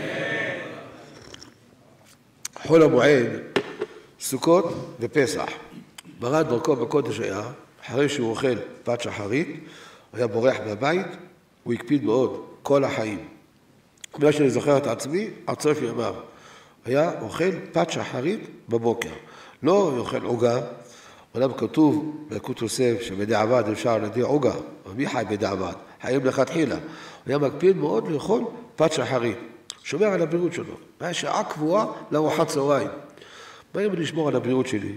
חול המועד, סוכות ופסח. מרן דרכו בקודש היה, אחרי שהוא אוכל פת שחרית, הוא היה בורח מהבית, הוא הקפיד מאוד כל החיים. כמו שאני זוכר את עצמי, עד סוף ימיו. היה אוכל פת שחרית בבוקר. לא אוכל עוגה, עולם כתוב בילקוט יוסף שבדיעבד אפשר להדיר עוגה, ומי חי בדיעבד? חיים לכתחילה. הוא היה מקפיד מאוד לאכול פת שחרית. שומר על הבריאות שלו. היה שעה קבועה לארוחת צהריים. באים לשמור על הבריאות שלי.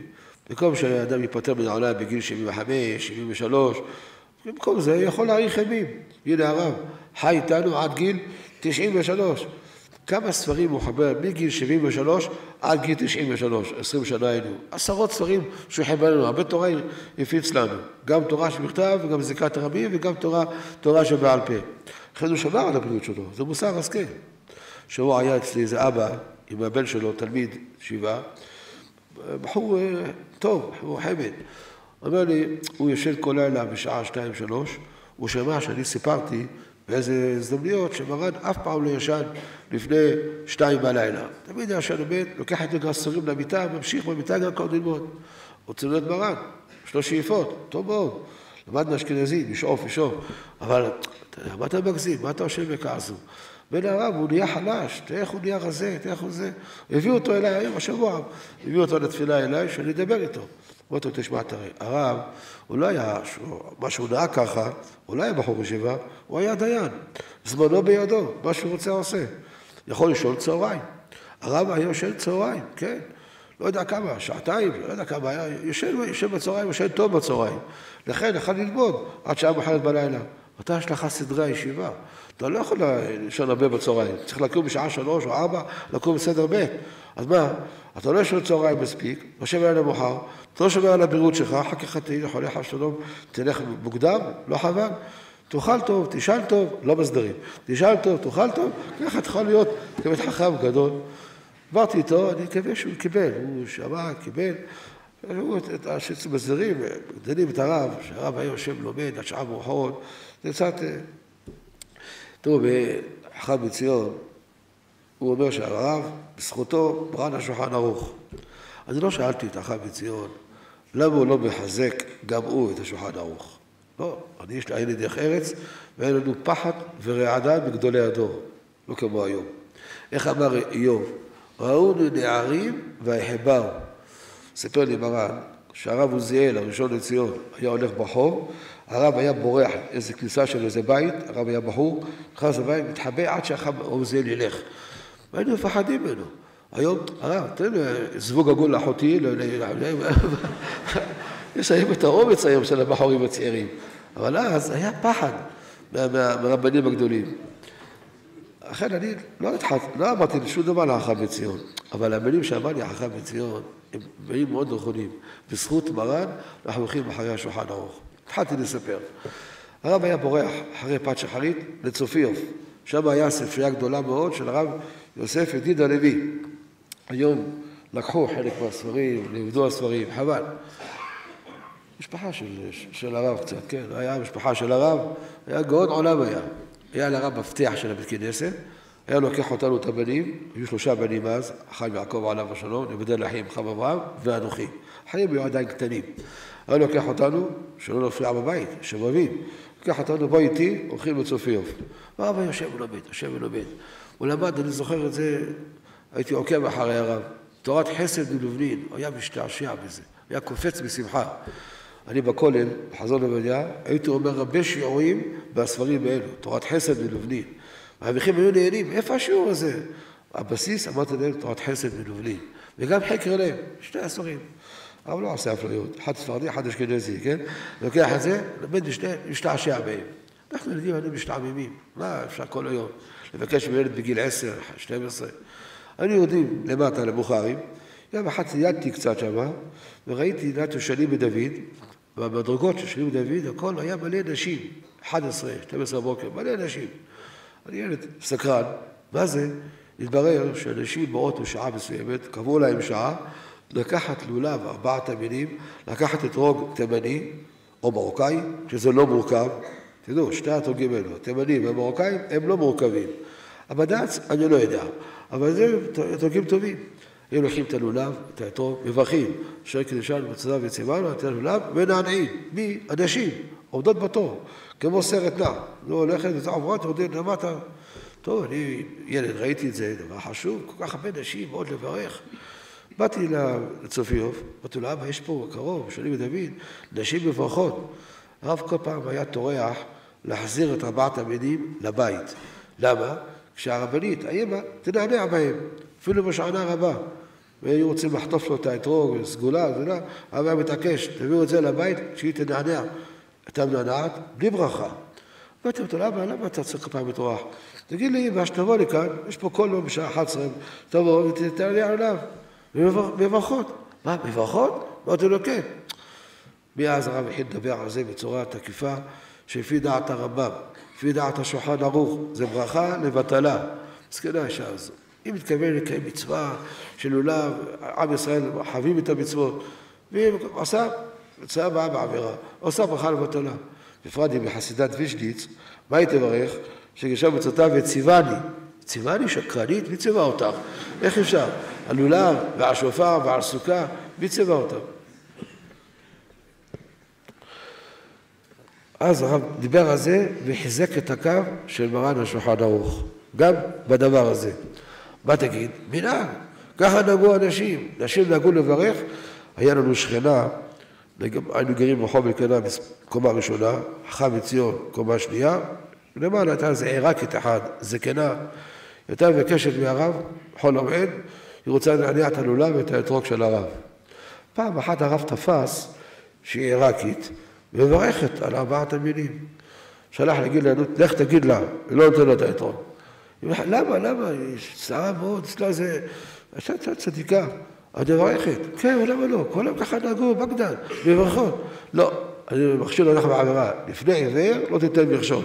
במקום שהאדם ייפטר מן העולם בגיל שבעים וחמש, שבעים ושלוש, במקום זה יכול להאריך ימים. הנה הרב, חי איתנו עד גיל תשעים ושלוש. כמה ספרים הוא חבר מגיל שבעים ושלוש עד גיל תשעים ושלוש, עשרים שנה היינו. עשרות ספרים שהוא חבר לנו, הרבה תורה הפיץ לנו. גם תורה שבכתב וגם זיקת הרבים וגם תורה, תורה שבעל פה. לכן הוא שמר על הבריאות שלו, זה מוסר השכל. שהוא היה אצלי איזה אבא עם הבן שלו, תלמיד שבעה, בחור טוב, בחור חמד. אומר לי, הוא יושב כל לילה בשעה שתיים שלוש, הוא שמע שאני סיפרתי באיזה הזדמנויות שמרן אף פעם לא ישן לפני שתיים בלילה. תמיד היה ישן עומד, לוקח את הגרסורים למיטה, ממשיך במיטה גם כל ללמוד. רוצה להיות מרן, יש לו שאיפות, טוב מאוד. למד מאשכנזי, לשאוף, לשאוף. אבל מה אתה מגזים? מה אתה חושב בכעסו? בן הרב, הוא נהיה חלש, תראה איך הוא נהיה רזה, תראה איך הוא זה. הביאו אותו אליי היום, השבוע, הביאו אותו לתפילה אליי, שאני אדבר איתו. בוא אתה תשמע, תראה, הרב, הוא לא היה, מה שהוא נראה ככה, הוא לא היה בחור ישיבה, הוא היה דיין. זמנו בידו, מה שהוא רוצה עושה. יכול לשאול צהריים. הרב היה יושן צהריים, כן. לא יודע כמה, שעתיים, לא יודע כמה, היה יושן, יושן בצהריים, יושן טוב בצהריים. לכן, יכול ללמוד עד שעה מאוחרת בלילה. אתה יש לך סדרי הישיבה. אתה לא יכול לישון הרבה בצהריים. צריך לקום בשעה שלוש או ארבע, לקום בסדר ב'. אז מה? אתה לא ישון צהריים מספיק, לא שומע על המאוחר, אתה לא שומע על הבריאות שלך, אחר כך תהיה חולה חס ושלום, תלך מוקדם, לא חבל. תאכל טוב, תשאל טוב, לא מסדרים. תשאל טוב, תאכל טוב, ככה תוכל להיות כבית חכם גדול. עברתי איתו, אני מקווה שהוא קיבל, הוא שמע, קיבל. הוא מסדרים, גדלים את הרב, שהרב היה יושב לומד עד שעה מאוחרות, זה קצת... תראו, בחכם מציון, הוא אומר שהרב, בזכותו, ברן השולחן ערוך. אז לא שאלתי את החכם מציון, למה הוא לא מחזק גם הוא את השולחן ערוך? לא, אני יש לי עין דרך ארץ, ואין לנו פחד ורעדה בגדולי הדור, לא כמו היום. איך אמר איוב? ראונו נערים והחבאו. סיפר לי מרן, שהרב עוזיאל, הראשון לציון, היה הולך בחור, הרב היה בורח איזו כניסה של איזה בית, הרב היה בחור, נכנס לבית, מתחבא עד שהרב עוזיאל ילך. והיינו מפחדים ממנו. היום, הרב, תן לי זבוג עגול לאחותי, יש היום את האומץ היום של הבחורים הצעירים. אבל אז היה פחד מהרבנים הגדולים. לכן אני לא התחלתי, לא אמרתי שום דבר לחכם מציון, אבל המילים שאמר לי החכם מציון, הם מילים מאוד נכונים. בזכות מרן, אנחנו הולכים אחרי השולחן ערוך. התחלתי לספר. הרב היה בורח אחרי פת שחרית לצופיוף. שם היה ספרייה גדולה מאוד של הרב יוסף ידיד הלוי. היום לקחו חלק מהספרים, לימדו הספרים, חבל. משפחה של, של הרב קצת, כן, היה משפחה של הרב, היה גאון עולם היה. היה לרב מפתח של הבית כנסת, היה לוקח אותנו את הבנים, היו שלושה בנים אז, חיים יעקב עליו השלום, נבדל לחיים חם אברהם ואנוכי. חיים היו עדיין קטנים. היה לוקח אותנו, שלא נפריע בבית, שבבים, לוקח אותנו בוא איתי, הולכים לצופיוף. והרב היה יושב ולומד, יושב ולומד. הוא למד, אני זוכר את זה, הייתי עוקב אחרי הרב. תורת חסד מלובלין, הוא היה משתעשע בזה, היה קופץ בשמחה. אני בכולל, בחזון עובדיה, הייתי אומר הרבה שיעורים בספרים האלו, תורת חסד מלובלין. והאביכים היו נהנים, איפה השיעור הזה? הבסיס, אמרתי להם, תורת חסד מלובלין. וגם חקר להם, שני עשורים. אבל לא עושה אפליות, אחד ספרדי, אחד אשכנזי, כן? לוקח את זה, למד משתעשע בהם. אנחנו ילדים היינו משתעממים, מה אפשר כל היום? לבקש מילד בגיל עשר, שתים עשרה. אני יודעים למטה לבוכרים, יום אחד ציידתי קצת שמה, וראיתי נתו שני בדוד, ובמדרגות של שני בדוד, הכל היה מלא נשים, אחת עשרה, שתים עשרה בוקר, מלא נשים. אני ילד סקרן, מה זה? התברר שאנשים באות בשעה מסוימת, קבעו להם שעה, לקחת לולב, ארבעת המינים, לקחת את רוג תימני, או מרוקאי, שזה לא מורכב, תדעו, שתי התרוגים האלו, תימנים ומרוקאים, הם לא מורכבים. הבד"ץ, אני לא יודע, אבל זה תרוגים טובים. הם לוקחים את הלולב, את האתרוג, מברכים, אשר קדישנו בצדד וציוונו, את הלולב, ונענעים, מי? אנשים, עומדות בתור, כמו סרט נע, לא הולכת, וזה עוברות, יורדים למטה. טוב, אני ילד, ראיתי את זה, דבר חשוב, כל כך הרבה נשים, עוד לברך. באתי לצופיוף, באתי לו, אבא, יש פה קרוב, שני ודוד, נשים מברכות. הרב כל פעם היה טורח להחזיר את ארבעת המינים לבית. למה? כשהרבנית, האמא, תנענע בהם, אפילו בשענה רבה. והיו רוצים לחטוף לו את האתרוג, סגולה, זה לא, אבל היה מתעקש, תביאו את זה לבית, שהיא תנענע. הייתה מנענעת, בלי ברכה. ואתם אותו, למה, למה אתה צריך פעם מטורח? תגיד לי, מה שתבוא לי כאן, יש פה כל יום בשעה אחת עשרה, תבוא ותתענע עליו, מברכות. מה, מברכות? אמרתי לו, כן. מאז הרב התחיל לדבר על זה בצורה תקיפה, שלפי דעת הרמב"ם, לפי דעת השולחן ערוך, זה ברכה לבטלה. מסכנה האישה הזו. היא מתכוונת לקיים מצווה של לולב, עם ישראל חווים את המצוות, והיא עושה מצווה באה בעבירה, עושה ברכה לבטלה. בפרט היא בחסידת ויז'ניץ, מה היא תברך? שגשה מצוותיו וציווני. ציווני שקרנית, מי ציווה אותך? איך אפשר? על לולב ועל שופר ועל סוכה, מי ציווה אותך? אז הרב דיבר על זה וחיזק את הקו של מרן השולחן ערוך, גם בדבר הזה. מה תגיד? מנהג, ככה נהגו אנשים, נשים נהגו לברך, היה לנו שכנה, היינו גרים ברחוב אלקנה בקומה ראשונה, חכם מציון, קומה שנייה, למעלה הייתה איזה עיראקית אחת, זקנה, הייתה מבקשת מהרב, חול המועד, היא רוצה להניע את הלולב ואת האתרוג של הרב. פעם אחת הרב תפס, שהיא עיראקית, וברכת על ארבעת המילים. שלח להגיד לנו, לך תגיד לה, ולא נותן לו את האתרוג. למה, למה? היא צערה מאוד, אצלה זה... הייתה צדיקה, את מברכת. כן, ולמה לא? כל היום ככה נהגו בבגדד, בברכות. לא, אני מכשיר לך בעבירה. לפני עיוור, לא תיתן מכשול.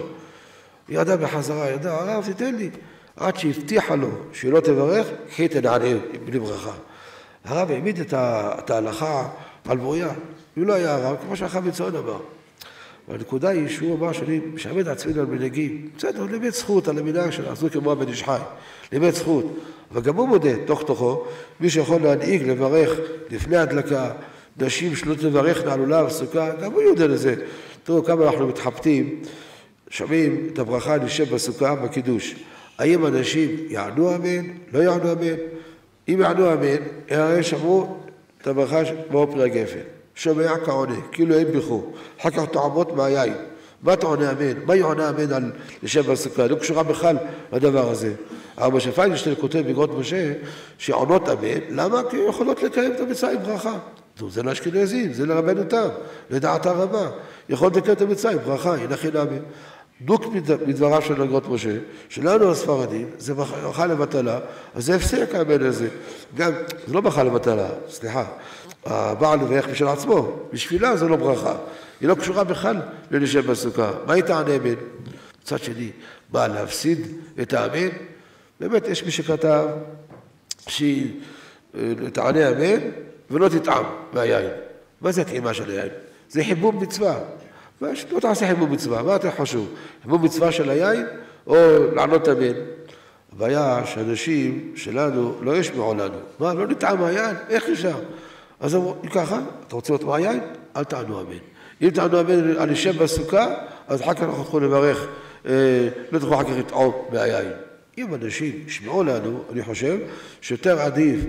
היא ידעה בחזרה, ידעה, הרב, תיתן לי. עד שהבטיחה לו שהיא לא תברך, היא תנענה בלי ברכה. הרב העמיד את ההלכה על בוריה. הוא לא היה הרב, כמו שהחם מצוין אמר. והנקודה היא שהוא אמר שאני משעמד עצמנו על מנהגים. בסדר, לימד זכות על המנהג של עשו כמו הבן איש חי. לימד זכות. אבל גם הוא מודה, תוך תוכו, מי שיכול להנהיג, לברך לפני הדלקה, נשים שלא תברך נעלולה וסוכה, גם הוא יודע לזה. תראו כמה אנחנו מתחבטים, שומעים את הברכה נשב בסוכה בקידוש. האם אנשים יענו אמן, לא יענו אמן? אם יענו אמן, הרי שמעו את הברכה כמו פרי גפן. שומע כעונה, כאילו הם ביחו. אחר כך תעמות מהיין. מה תעונה אמן? מה יעונה אמן על לשב בסוכה? לא קשורה בכלל לדבר הזה. אבל משה פיינשטיין כותב בגרות משה שעונות אמן, למה? כי יכולות לקיים את המצווה עם ברכה. זה לאשכנזים, זה לרבנו תם, לדעת הרבה. יכולות לקיים את המצווה עם ברכה, הנה חינמי. דוק מדבריו של בגרות משה, שלנו הספרדים, זה ברכה לבטלה, אז זה הפסק האמן הזה. גם, זה לא ברכה לבטלה, סליחה. הבעל מברך בשביל עצמו, בשבילה זה לא ברכה. היא לא קשורה בכלל לנשב בסוכה. מה היא תענה אמן? מצד שני, בא להפסיד את האמן? באמת יש מי שכתב שהיא תענה אמן ולא תטעם מהיין. מה זה טעימה של היין? זה חיבוב מצווה. לא תעשה חיבוב מצווה, מה אתה חושב? חיבוב מצווה של היין או לענות אמן? הבעיה שאנשים שלנו לא ישמעו לנו. מה, לא נטעם מהיין? איך אפשר? אז אמרו, ככה, אתה רוצה להיות מהיין? אל תענו אמן. אם תענו אמן על ישב בסוכה, אז אחר כך אנחנו יכולים לברך, לא תוכלו אחר כך לטעום מהיין. אם אנשים ישמעו לנו, אני חושב, שיותר עדיף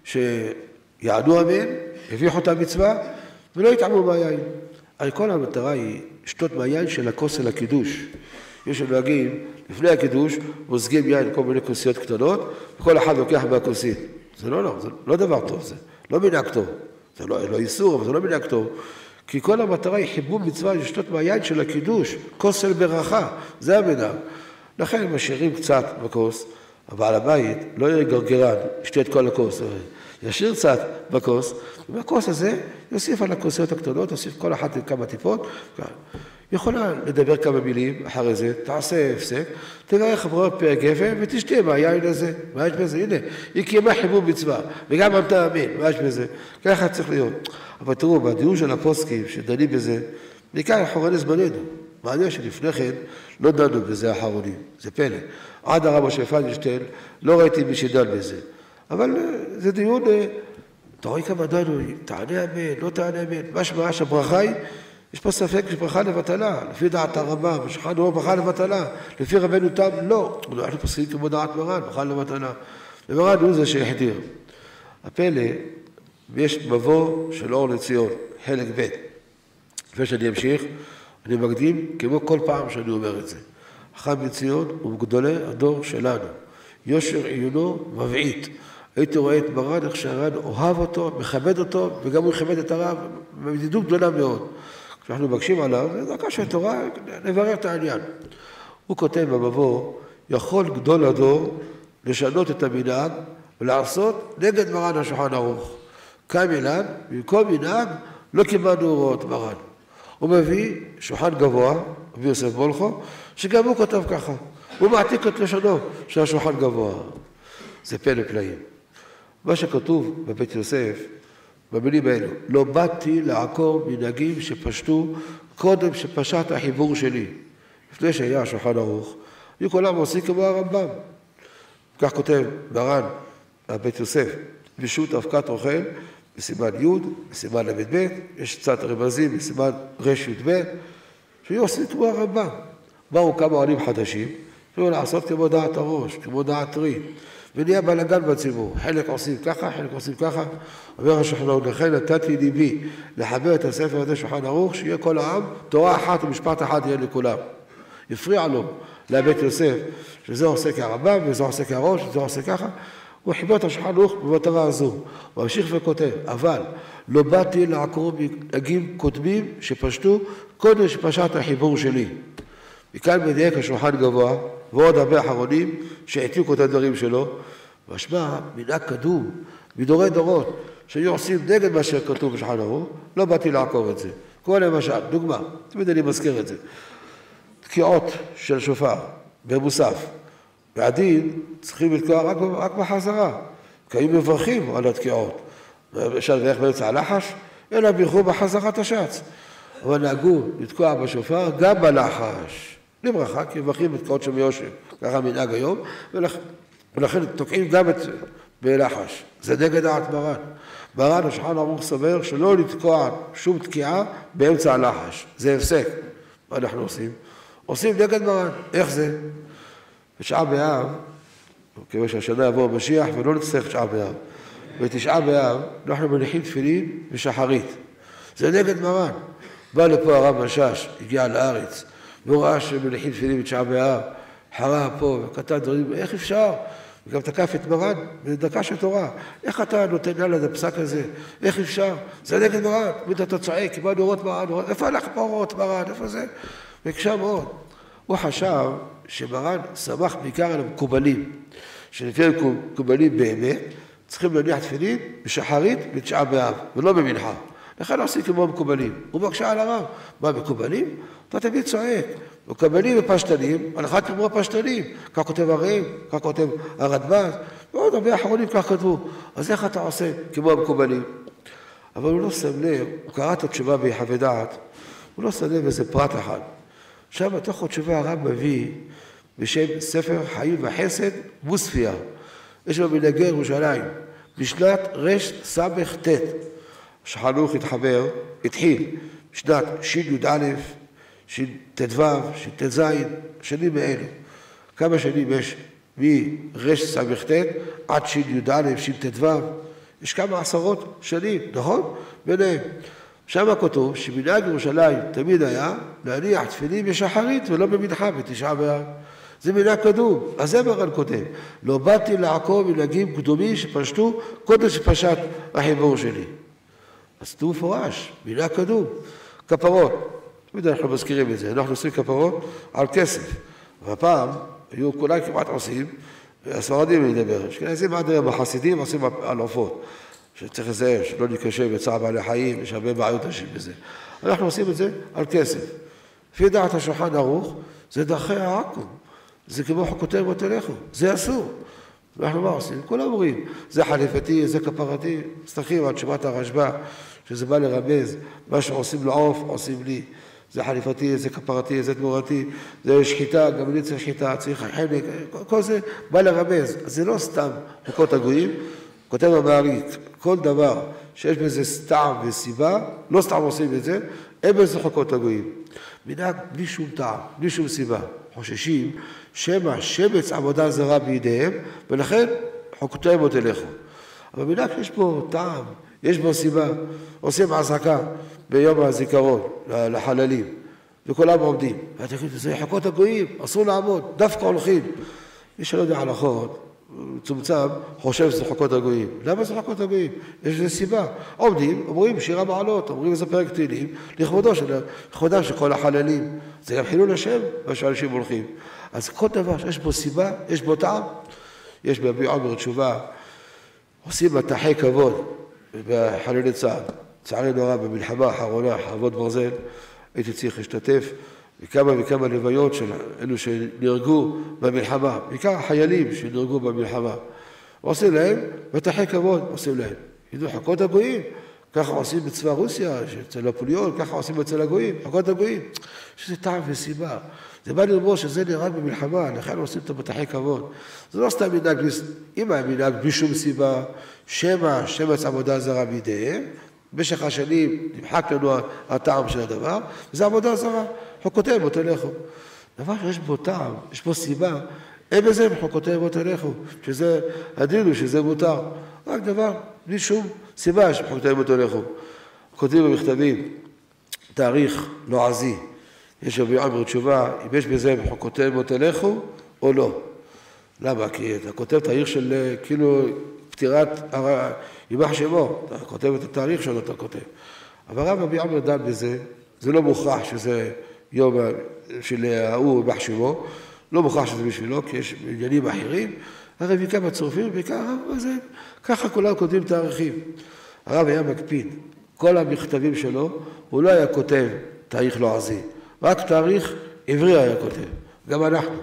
שיענו אמן, יביחו את המצווה, ולא יטעמו מהיין. על כל המטרה היא שתות מהיין של הכוס אל הקידוש. יש שנוהגים, לפני הקידוש, מוזגים יין כל מיני כוסיות קטנות, וכל אחד לוקח מהכוסית. זה לא, לא, זה לא דבר טוב, זה לא מנהג טוב. זה לא, לא איסור, אבל זה לא מנהג טוב. כי כל המטרה היא חיבוב מצווה לשתות מהיין של הקידוש, כוס אל ברכה, זה המנהג. לכן הם משאירים קצת בכוס, אבל הבית לא יהיה גרגרן, ישתה את כל הכוס, ישאיר קצת בכוס, ובכוס הזה יוסיף על הכוסיות הקטנות, יוסיף כל אחת כמה טיפות, יכולה לדבר כמה מילים אחרי זה, תעשה הפסק, תברך חברות פרק גפן ותשתה מהיין הזה, מה יש בזה? הנה, היא קיימה חיבוב מצווה, וגם אמתה אמן, מה יש בזה? ככה צריך להיות. אבל תראו, בדיון של הפוסקים שדנים בזה, בעיקר אחרוני זמננו. מעניין שלפני כן לא דנו בזה האחרונים, זה פלא. עד הרב משה פיינשטיין לא ראיתי מי שדן בזה. אבל זה דיון, אתה רואה כמה דנו, תענה אמן, לא תענה אמן, מה שמעה שהברכה היא, יש פה ספק שברכה לבטלה, לפי דעת הרבה, משחד הוא ברכה לבטלה, לפי רבנו תם, לא. אנחנו פוסקים כמו דעת מרן, ברכה לבטלה. ומרן הוא זה שהחדיר. הפלא, יש מבוא של אור לציון, חלק ב'. לפני שאני אמשיך, אני מקדים כמו כל פעם שאני אומר את זה. חכם מציון הוא גדולי הדור שלנו. יושר עיונו מבעית. הייתי רואה את מרן, איך שהר"ן אוהב אותו, מכבד אותו, וגם הוא מכבד את הרב, בידידות גדולה מאוד. כשאנחנו מבקשים עליו, זה דרכה של תורה, נברר את העניין. הוא כותב במבוא, יכול גדול הדור לשנות את המנהג ולעשות נגד מרן השולחן ערוך. קם ילד, במקום מנהג, לא קיבלנו הוראות מרן. הוא מביא שולחן גבוה, רבי יוסף בולחו, שגם הוא כותב ככה. הוא מעתיק את לשונו של השולחן גבוה. זה פלא פלאים. מה שכתוב בבית יוסף, במילים האלו, לא באתי לעקור מנהגים שפשטו קודם שפשט החיבור שלי. לפני שהיה השולחן ערוך, היו כולם עושים כמו הרמב"ם. כך כותב מרן בבית יוסף, בשו"ת אבקת אוכל, בסימן י', בסימן ל"ב, יש קצת רמזים בסימן ר"ב, שהיו עושים כמו הרמב"ם. באו כמה עולים חדשים, שהיו לעשות כמו דעת הראש, כמו דעת רי, ונהיה בלגן בציבור. חלק עושים ככה, חלק עושים ככה. אומר השולחן ערוך, לכן נתתי ליבי לחבר את הספר הזה שולחן ערוך, שיהיה כל העם, תורה אחת ומשפט אחד יהיה לכולם. הפריע לו לבית יוסף, שזה עושה כרמב"ם, וזה עושה כראש, וזה עושה ככה. הוא חיבר את השולחן ערוך במטרה הזו. הוא ממשיך וכותב, אבל לא באתי לעקור מנהגים קודמים שפשטו קודם שפשט החיבור שלי. מכאן מדייק השולחן גבוה, ועוד הרבה אחרונים שהעתיקו את הדברים שלו, משמע מנהג קדום, מדורי דורות, שהיו עושים נגד מה שכתוב בשולחן ערוך, לא באתי לעקור את זה. כמו למשל, דוגמה, תמיד אני מזכיר את זה. תקיעות של שופר במוסף, ועדין צריכים לתקוע רק, רק בחזרה, כי היו מברכים על התקיעות. למשל, ואיך באמצע הלחש, אלא בירכו בחזרת השץ. אבל נהגו לתקוע בשופר גם בלחש. לברכה, כי מברכים בתקיעות של מיושב, ככה מנהג היום, ולכ... ולכן תוקעים גם את... בלחש. זה נגד דעת מרן. מרן השולחן ערוך סובר שלא לתקוע שום תקיעה באמצע הלחש. זה הפסק. מה אנחנו עושים? עושים נגד מרן. איך זה? בתשעה באב, כיוון שהשנה יבוא המשיח ולא נצטרך תשעה באב. בתשעה באב אנחנו מניחים תפילין ושחרית. זה נגד מרן. בא לפה הרב משש, הגיע לארץ, והוא ראה שמניחים תפילין בתשעה באב, חרה פה וכתב דברים, איך אפשר? וגם תקף את מרן בדקה של תורה. איך אתה נותן לה את הפסק הזה? איך אפשר? זה נגד מרן. תמיד אתה צועק, מה נורות מרן? איפה הלך פה נורות מרן? איפה זה? וקשה מאוד. הוא חשב שמרן שמח בעיקר על המקובלים, שלפי המקובלים באמת צריכים להניח תפילין בשחרית בתשעה באב, ולא במנחה. לכן עושים כמו המקובלים. הוא מקשה על הרב. מה מקובלים? אתה תמיד צועק. מקובלים ופשטנים, הלכה כמו הפשטנים. כך כותב הרעים, כך כותב הרדב"ז, ועוד הרבה אחרונים כך כתבו. אז איך אתה עושה כמו המקובלים? אבל הוא לא שם לב, הוא קרא את התשובה ביחווה דעת, הוא לא שם לב איזה פרט אחד. עכשיו בתוך התשובה הרב מביא בשם ספר חיים וחסד מוספיה. יש לו מנהגי ירושלים, בשנת רש סמך ת'. השולחן ערוך התחבר, התחיל בשנת שי"א, שי"ט"ו, שי"ט"ז, שנים מאלו. כמה שנים יש מרש סמך ת' עד שי"א, שי"ט"ו, יש כמה עשרות שנים, נכון? ביניהם. שם כתוב שמנהג ירושלים תמיד היה להניח תפילין בשחרית ולא במנחה בתשעה באב. זה מנהג קדום. אז זה מרן כותב, לא באתי לעקור מנהגים קדומים שפשטו קודם שפשט החיבור שלי. אז תראו מפורש, מנהג קדום. כפרות, תמיד אנחנו מזכירים את זה, אנחנו עושים כפרות על כסף. והפעם היו כולם כמעט עושים, הספרדים לדבר, שכנזים עד היום החסידים עושים על עופות. שצריך לזהר, שלא נקשר בצער בעלי חיים, יש הרבה בעיות אנשים בזה. אנחנו עושים את זה על כסף. לפי דעת השולחן ערוך, זה דרכי העכו"ם. זה כמו חוקותיהם ותלכו. זה אסור. אנחנו מה עושים? כולם אומרים, זה חליפתי, זה כפרתי. מסתכלים על תשובת הרשב"א, שזה בא לרמז, מה שעושים לעוף, עושים לי. זה חליפתי, זה כפרתי, זה תמורתי, זה שחיטה, גם אני צריך שחיטה, צריך חלק, כל זה בא לרמז. אז זה לא סתם חוקות הגויים, כותב המעריק, כל דבר שיש בזה טעם וסיבה, לא סתם עושים את זה, אין בזה חוקות הגויים. מנהג בלי שום טעם, בלי שום סיבה. חוששים שמא שמץ עבודה זרה בידיהם, ולכן חוקותיהם עוד תלכו. אבל מנהג יש פה טעם, יש בו סיבה. עושים עסקה ביום הזיכרון לחללים, וכולם עומדים. ואתה תגיד, זה חוקות הגויים, אסור לעמוד, דווקא הולכים. מי שלא יודע הלכות, מצומצם, חושב שזה חוקות הגויים. למה זה חוקות הגויים? יש לזה סיבה. עומדים, אומרים שירה מעלות, אומרים איזה פרק תהילים, לכבודו של, לכבודם של כל החללים. זה גם חילול השם, מה שאנשים הולכים. אז כל דבר שיש בו סיבה, יש בו טעם. יש ברבי עומר תשובה, עושים מטחי כבוד בחללי צה"ל. צערי נורא במלחמה האחרונה, חרבות ברזל, הייתי צריך להשתתף בכמה וכמה לוויות של אלו שנהרגו במלחמה, בעיקר החיילים שנהרגו במלחמה. עושים להם מטחי כבוד, עושים להם. ידעו חכות הגויים, ככה עושים בצבא רוסיה, אצל נפוליאון, ככה עושים אצל הגויים, חכות הגויים. יש לזה טעם וסיבה. זה בא לרמוז שזה נהרג במלחמה, לכן עושים את המטחי כבוד. זה לא סתם מנהג, אם היה מנהג בלי שום סיבה, שמא, שמץ עבודה זרה בידיהם, במשך השנים נמחק לנו הטעם של הדבר, וזה עבודה זרה. חוקותיהם בו תלכו. דבר שיש בו טעם, יש בו סיבה, אין בזה חוקותיהם בו תלכו, שזה הדין הוא שזה מותר. רק דבר, בלי שום סיבה שחוקותיהם בו תלכו. כותבים במכתבים, תאריך לועזי, יש רבי עומר תשובה, אם יש בזה חוקותיהם בו תלכו או לא. למה? כי אתה כותב תאריך של כאילו פטירת יימח שמו, אתה כותב את התאריך שלו, אתה כותב. אבל רבי עומר דן בזה, זה לא מוכרח שזה יום של ההוא יימח שמו, לא מוכרח שזה בשבילו, כי יש עניינים אחרים. הרב יקה בצורפים, בעיקר הרב הזה, ככה כולם כותבים תאריכים. הרב היה מקפיד, כל המכתבים שלו, הוא לא היה כותב תאריך לועזי, רק תאריך עברי היה כותב, גם אנחנו.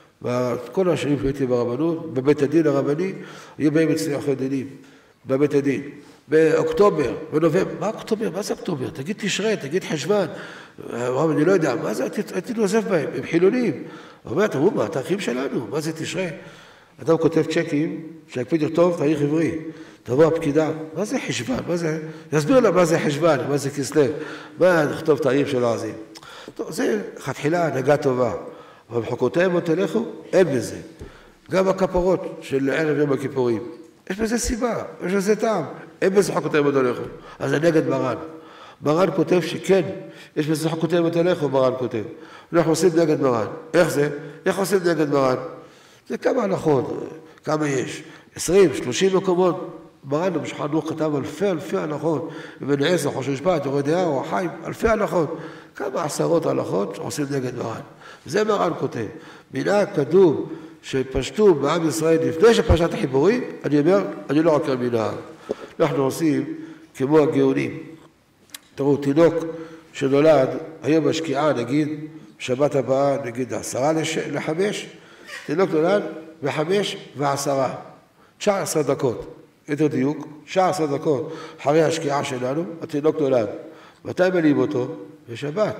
כל השנים שהייתי ברבנות, בבית הדין הרבני, היו באים אצלי אחרי דינים, בבית הדין. באוקטובר, בנובמבר, מה אוקטובר? מה זה אוקטובר? תגיד תשרי, תגיד חשבן. הרב, אני לא יודע, מה זה? הייתי נוזף בהם, הם חילונים. הוא אומר, תראו מה, התאריכים שלנו, מה זה תשרי? אדם כותב צ'קים, שיקפיד לכתוב תאריך עברי. תבוא הפקידה, מה זה חשבן? מה זה? יסביר לה מה זה חשבן, מה זה כסלו. מה נכתוב תאריך של לועזי? טוב, זה תחילה הנהגה טובה. אבל בחוקותיהם בו תלכו, אין בזה. גם הכפרות של ערב יום הכיפורים. יש בזה סיבה, יש בזה טעם. אין בזה חוקותיהם בו תלכו. אז זה נגד מרן. מרן כותב שכן, יש בזה חוקותיהם בו תלכו, מרן כותב. אנחנו עושים נגד מרן. איך זה? איך עושים נגד מרן? זה כמה הלכות, כמה יש? עשרים, שלושים מקומות. מרן במשך חנוך כתב אלפי אלפי הלכות. ובן עשר, חושן משפט, יורד דעה, או החיים, אלפי הלכות. כמה עשרות הלכות שעושים נגד מרן. זה מרן כותב. מנהג קדום שפשטו בעם ישראל לפני שפשט החיבורים, אני אומר, אני לא רק מנהג. אנחנו עושים כמו הגאונים. תראו, תינוק שנולד, היום בשקיעה, נגיד, שבת הבאה, נגיד, עשרה לחמש, תינוק נולד בחמש ועשרה. תשע עשרה דקות. יותר דיוק, תשע עשרה דקות. אחרי השקיעה שלנו, התינוק נולד. מתי מלאים אותו? בשבת.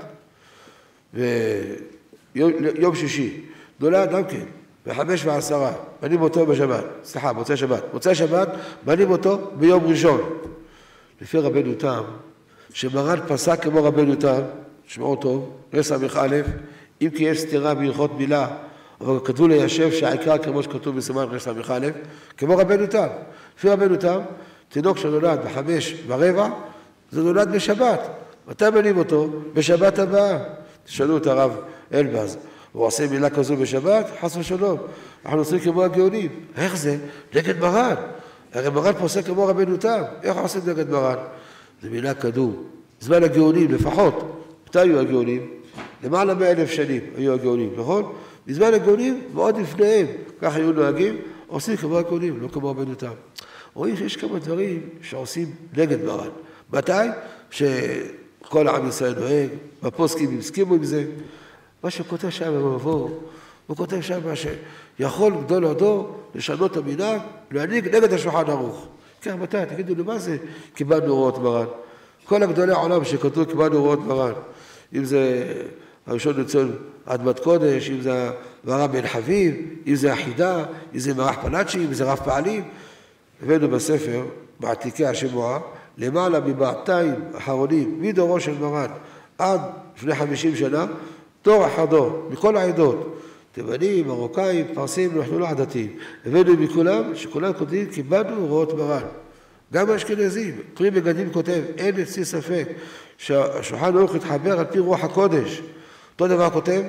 ויום שישי. נולד גם כן, בחמש ועשרה. מלאים אותו בשבת. סליחה, מוצאי שבת. מוצאי שבת, מלאים אותו ביום ראשון. לפי רבנו תם, שמרן פסק כמו רבנו תם, שמעו טוב, רס"א, אם כי יש סתירה בהלכות מילה, אבל כתבו ליישב שהעיקר כמו שכתוב בסימן רס"א, כמו רבנו תם. לפי רבנו תם, תינוק שנולד בחמש ורבע, זה נולד בשבת. מתי מלאים אותו? בשבת הבאה. תשאלו את הרב אלבז, הוא עושה מילה כזו בשבת? חס ושלום. אנחנו עושים כמו הגאונים. איך זה? נגד מרן. הרי מרן פוסק כמו רבנו תם. איך עושים נגד מרן? זה מילה קדום. זמן הגאונים לפחות. מתי היו הגאונים? למעלה מאלף שנים היו הגאונים, נכון? בזמן הגאונים ועוד לפניהם. כך היו נוהגים, עושים כמו הגאונים, לא כמו רבנו תם. רואים שיש כמה דברים שעושים נגד מרן. מתי? שכל העם ישראל נוהג, בפוסקים הסכימו עם זה. מה שכותב שם במבוא, הוא כותב שם שיכול גדול הדור לשנות את המנהג, להנהיג נגד השולחן ערוך. כן, מתי? תגידו לי, מה זה קיבלנו הוראות מרן? כל הגדולי העולם שכתבו קיבלנו הוראות מרן. אם זה הראשון לציון אדמת קודש, אם זה הרב בן חביב, אם זה החידה, אם זה מרח פלאצ'י, אם זה רב פעלים. הבאנו בספר, בעתיקי השבועה, למעלה מבעתיים אחרונים, מדורו של מרן עד לפני חמישים שנה, דור אחר דור, מכל העדות, תימנים, מרוקאים, פרסים, אנחנו לא עדתיים. הבאנו מכולם, שכולם כותבים, קיבלנו הוראות מרן. גם האשכנזים, פרי מגדים כותב, אין אצלי ספק, שהשולחן ערוך יתחבר על פי רוח הקודש. אותו דבר כותב,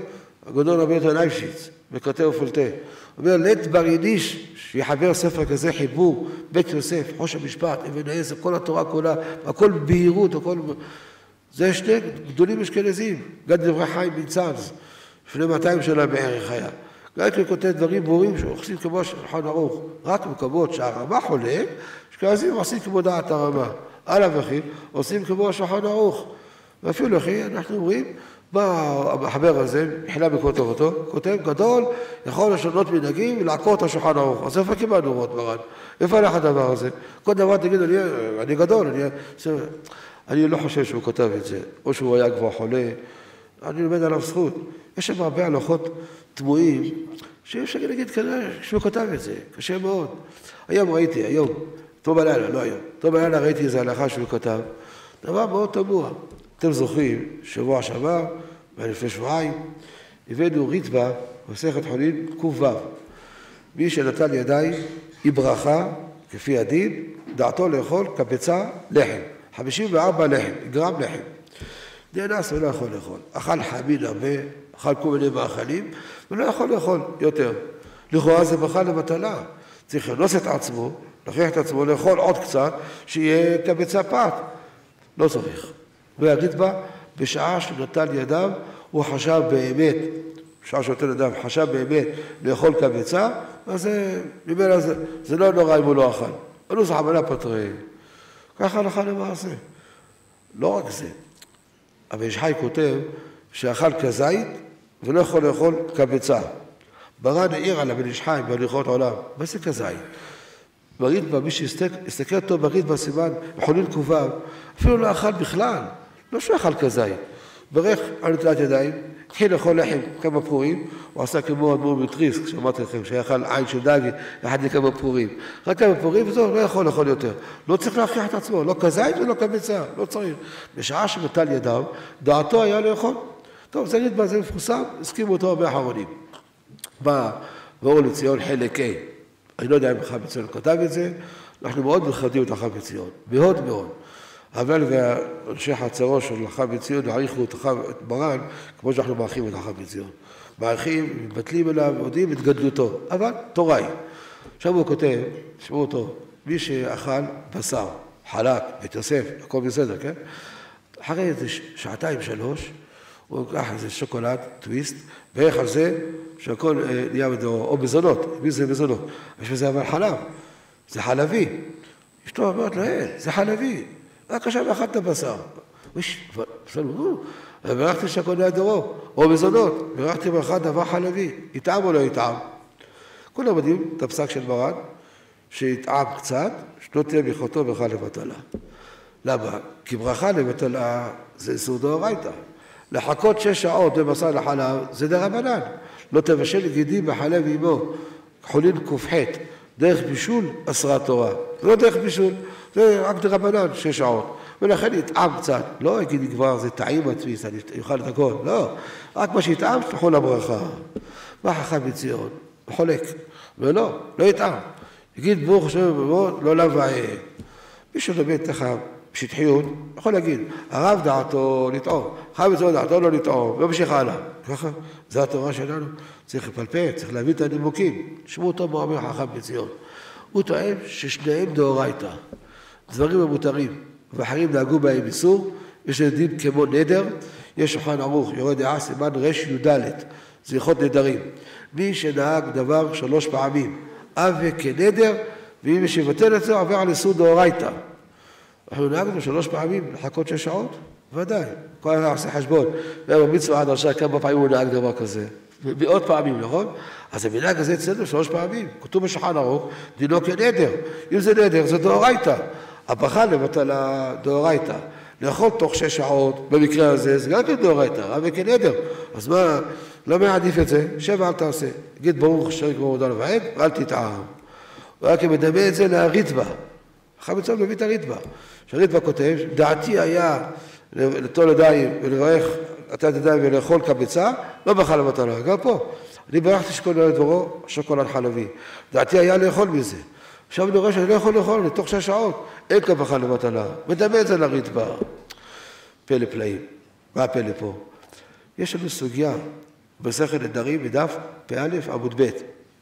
הגדול רבי יונתן אייבשיץ, בכותב ופולטה, אומר, לית בר יידיש, שיחבר ספר כזה חיבור, בית יוסף, חוש המשפט, אבן העזר, כל התורה כולה, הכל בהירות, הכל... זה שני גדולים אשכנזים, גד דברי חיים מצאנז, לפני מאתיים שנה בערך היה. גאיקל כותב דברים ברורים שעושים כמו שולחן ערוך, רק מקומות שהרמה חולק, אשכנזים עושים כמו דעת הרמה. על אבכים עושים כמו השולחן ערוך. ואפילו אחי, אנחנו אומרים, בא המחבר הזה, מחילה בכותבתו, כותב גדול, יכול לשנות מנהגים ולעקור את השולחן ערוך. אז איפה קיבלנו רות מרן? איפה הלך הדבר הזה? כל דבר תגיד, אני, אני גדול, אני, אני לא חושב שהוא כותב את זה, או שהוא היה כבר חולה, אני לומד עליו זכות. יש שם הרבה הלכות תמוהים, שאי אפשר להגיד כנראה שהוא כותב את זה, קשה מאוד. היום ראיתי, היום, טוב בלילה, לא היום, טוב בלילה ראיתי איזו הלכה שהוא כתב, דבר מאוד תמוה. אתם זוכרים, שבוע שעבר, ולפני שבועיים, הבאנו ריטב"א, מסכת חולין, ק"ו. מי שנטל ידיים, היא ברכה, כפי הדין, דעתו לאכול כביצה לחם. חמישים וארבע לחם, גרם לחם. נאנס ולא יכול לאכול. אכל חמין הרבה, אכל כל מיני מאכלים, ולא יכול לאכול יותר. לכאורה זה בכלל לבטלה. צריך לנוס את עצמו, להכריח את עצמו, לאכול עוד קצת, שיהיה כביצה פת. לא צריך. והריטב"א, בשעה שנטל ידיו, הוא חשב באמת, בשעה שנטל ידיו, חשב באמת לאכול כביצה, אז זה, ממילא זה, זה לא נורא אם הוא לא אכל. אנו זה חמלה פטרי. ככה הלכה למעשה. לא רק זה. אבל איש חי כותב שאכל כזית ולא יכול לאכול כביצה. ברן העיר על הבן איש חי בהליכות עולם. מה זה כזית? בריטב"א, מי שהסתכל טוב בריטב"א סימן, בחולין ק"ו, אפילו לא אכל בכלל. לא שהוא אכל כזית. ברך על נטילת ידיים, התחיל לאכול לחם כמה פורים, הוא עשה כמו אדמו"ר מטריסק, שאמרתי לכם, שיאכל עין של דגי, אחד לכמה פורים. רק כמה פורים וזהו, לא יכול לאכול יותר. לא צריך להכריח את עצמו, לא כזית ולא כביצה, לא צריך. בשעה שנטל ידיו, דעתו היה לאכול. טוב, זה ריטב"א, זה מפורסם, הסכימו אותו הרבה אחרונים. בא ואור לציון חלק A. אני לא יודע אם חכם בציון כתב את זה, אנחנו מאוד מכבדים את חכם בציון, מאוד מאוד. אבל ואנשי חצרו של חכם בציון העריכו את מרן כמו שאנחנו מעריכים את חכם בציון. מעריכים, מתבטלים אליו, יודעים את גדלותו, אבל תורה היא. עכשיו הוא כותב, תשמעו אותו, מי שאכל בשר, חלק, בית יוסף, הכל בסדר, כן? אחרי איזה שעתיים שלוש, הוא לקח איזה שוקולד, טוויסט, ואיך על זה שהכל נהיה בדורו, או מזונות, מי זה מזונות? יש בזה אבל חלב, זה חלבי. אשתו אמרת לו, זה חלבי. רק עכשיו אכלת בשר. בסדר, ברכתי שהכל נהיה דורו, או מזונות, ברכתי באחד דבר חלבי. יטעם או לא יטעם? כולם יודעים את הפסק של מרן, שיטעם קצת, שלא תהיה ברכתו ברכה לבטלה. למה? כי ברכה לבטלה זה איסור דאורייתא. לחכות שש שעות בבשר לחלב זה דרבנן. לא תבשל גידים בחלב עמו, חולין ק"ח, דרך בישול אסרה תורה. זה לא דרך בישול, זה רק דרבנן, שש שעות. ולכן יטעם קצת. לא יגיד כבר, זה טעים עצמי, אני אוכל את הכל. לא, רק מה שיטעם, תלכו לברכה. מה חכם בציון? חולק. ולא, לא יטעם. יגיד ברוך השם ובמות, לא לבע. מי שלומד תחם, שטחיות, יכול להגיד, הרב דעתו לטעום, חכם בציון דעתו לא לטעום, וממשיך הלאה. ככה, זו התורה שלנו. צריך לפלפל, צריך להביא את הנימוקים. תשמעו אותו מה אומר חכם בציון. הוא טוען ששניהם דאורייתא. דברים המותרים, ואחרים נהגו בהם איסור, יש דין כמו נדר, יש שולחן ערוך, יורה דעה, סימן רש י"ד, זריחות נדרים. מי שנהג דבר שלוש פעמים, אב כנדר, ומי שיבטל את זה עובר על איסור דאורייתא. אנחנו נהגנו שלוש פעמים, לחכות שש שעות? ודאי. כל אחד עושה חשבון. ובמצווה עד עכשיו כמה פעמים הוא נהג דבר כזה. מאות פעמים, נכון? אז המנהג הזה אצלנו שלוש פעמים. כתוב בשולחן ערוך, דינו כנדר. אם זה נדר, זה דאורייתא. הברכה לבטלה דאורייתא. לאכול תוך שש שעות, במקרה הזה, זה גם כן דאורייתא, אבל כנדר. אז מה, לא מעדיף את זה? שבע אל תעשה.גיד ברוך השם כמו מודע לבעד, ואל תטעם. רק אם מדמה את זה להריטב"א. חכם בציון מביא את הריטב"א. שהריטב"א כותב, דעתי היה לטול ידיים ולברך לתת ידיים ולאכול כביצה, לא ברכה לבטלה, גם פה. אני ברכתי שכל נולד דברו, שוקולד חלבי. דעתי היה לאכול מזה. עכשיו אני רואה שאני לא יכול לאכול, לתוך שש שעות, אין כאן ברכה לבטלה. מדמה את זה לריטב"א. פלא פלאים. מה הפלא פה? יש לנו סוגיה במסכת נדרים בדף פ"א עמוד ב'.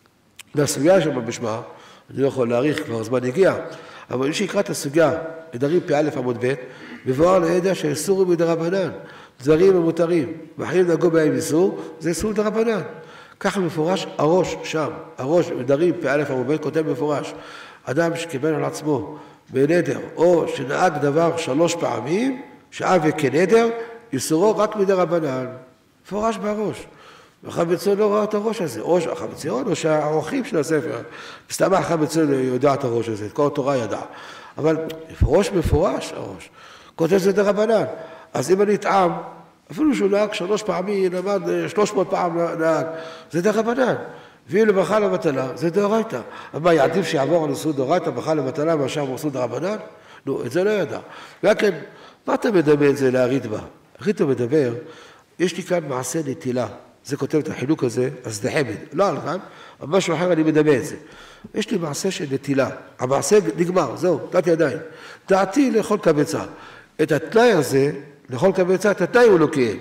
והסוגיה שם בשמה, אני לא יכול להאריך, כבר הזמן הגיע, אבל מי שיקרא את הסוגיה, נדרים פ"א עמוד ב', מבואר לידע שאיסור מדרבנן, דברים המותרים, ואחרים נגעו בהם איסור, זה איסור מדרבנן. כך מפורש הראש שם, הראש נדרים פ"א עמוד ב' כותב מפורש, אדם שקיבל על עצמו בנדר, או שנהג דבר שלוש פעמים, שעה וכנדר, איסורו רק מדרבנן, מפורש בראש. החכם ציון לא ראה את הראש הזה, או החכם ציון, או שהעורכים של הספר, סתם החכם ציון יודע את הראש הזה, את כל התורה ידע. אבל ראש מפורש, הראש. כותב זה דרבנן. אז אם אני אטעם, אפילו שהוא נהג שלוש פעמים, נאמר שלוש מאות פעם נהג, זה דרבנן. ואם לברכה לבטלה, זה דאורייתא. אבל יעדיף שיעבור על איסור דאורייתא, ברכה לבטלה, מאשר איסור דרבנן? נו, את זה לא ידע. וכן, מה אתה מדבר את זה להריתב"א? הריתב"א מדבר, יש לי כאן מעשה נטילה. זה כותב את החילוק הזה, אז זה חמד. לא על כאן, אבל משהו אחר אני מדמה את זה. יש לי מעשה של נטילה. המעשה נגמר, זהו, נתתי ידיים. דעתי לאכול קבצה. את התנאי הזה, לאכול קבצה, את התנאי הוא לא קיים.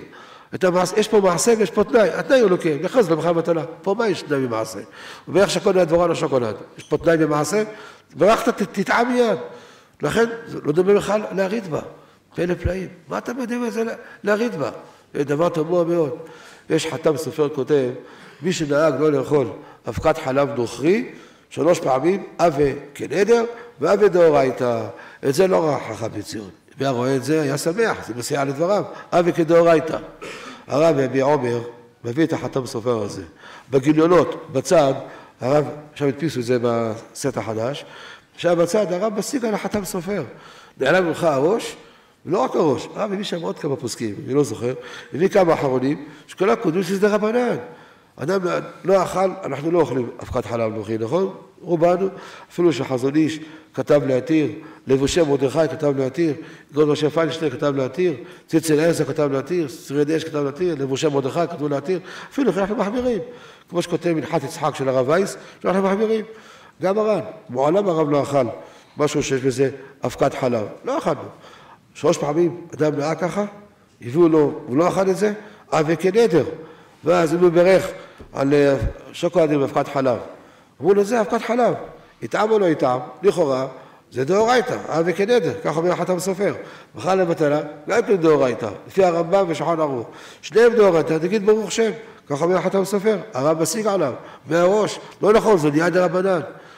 יש פה מעשה ויש פה תנאי, התנאי הוא לא קיים. נכנס לברכה לבטלה. פה מה יש תנאי במעשה? ובערך שקונד דבורה לא שקונד. יש פה תנאי במעשה, ברכת תטעם מיד. לכן, לא דומה בכלל להריתב"א. פלא פלאים. מה אתה מדבר את זה להריתב"א? זה דבר תמוה מאוד. יש חתם סופר כותב, מי שנהג לא לאכול אבקת חלב נוכרי, שלוש פעמים, אבה כנדר ואבה דאורייתא. את זה לא ראה חכם ציון. והיה רואה את זה, היה שמח, זה מסייע לדבריו, אבה כדאורייתא. הרב רבי עומר מביא את החתם סופר הזה. בגיליונות, בצד, הרב, עכשיו הדפיסו את זה בסט החדש, עכשיו בצד, הרב משיג על החתם סופר. נעלם ממך הראש, ולא רק הראש, הרב הביא שם עוד כמה פוסקים, אני לא זוכר, הביא כמה אחרונים, שכולם קודמו שזה דרבנן. אדם לא אכל, אנחנו לא אוכלים אבקת חלב נוכרי, נכון? רובנו, אפילו שחזון איש כתב להתיר, לבושי מרדכי כתב להתיר, גאון משה פיינשטיין כתב להתיר, ציצל עזרא כתב להתיר, שריד אש כתב להתיר, לבושי מרדכי כתבו להתיר, אפילו אנחנו מחמירים, כמו שכותב מנחת יצחק של הרב וייס, אנחנו מחמירים. גם הר"ן, מעולם הרב לא אכל משהו שיש בזה אבקת חלב, לא אכלנו. שלוש פעמים אדם נהג ככה, הביאו לו, הוא לא אכל את זה, אבה כנדר. ואז הוא ברך על שוקולדים באבקת חלב. אמרו לו, זה אבקת חלב. יטעם או לא יטעם, לכאורה, זה דאורייתא, אבה כנדר, כך אומר החתם סופר. ברכה לבטלה, גם כן דאורייתא, לפי הרמב"ם ושולחן ערוך. שניהם דאורייתא, תגיד ברוך שם, כך אומר החתם סופר. הרב משיג עליו, מהראש, לא נכון, זה נהיה דרבנן.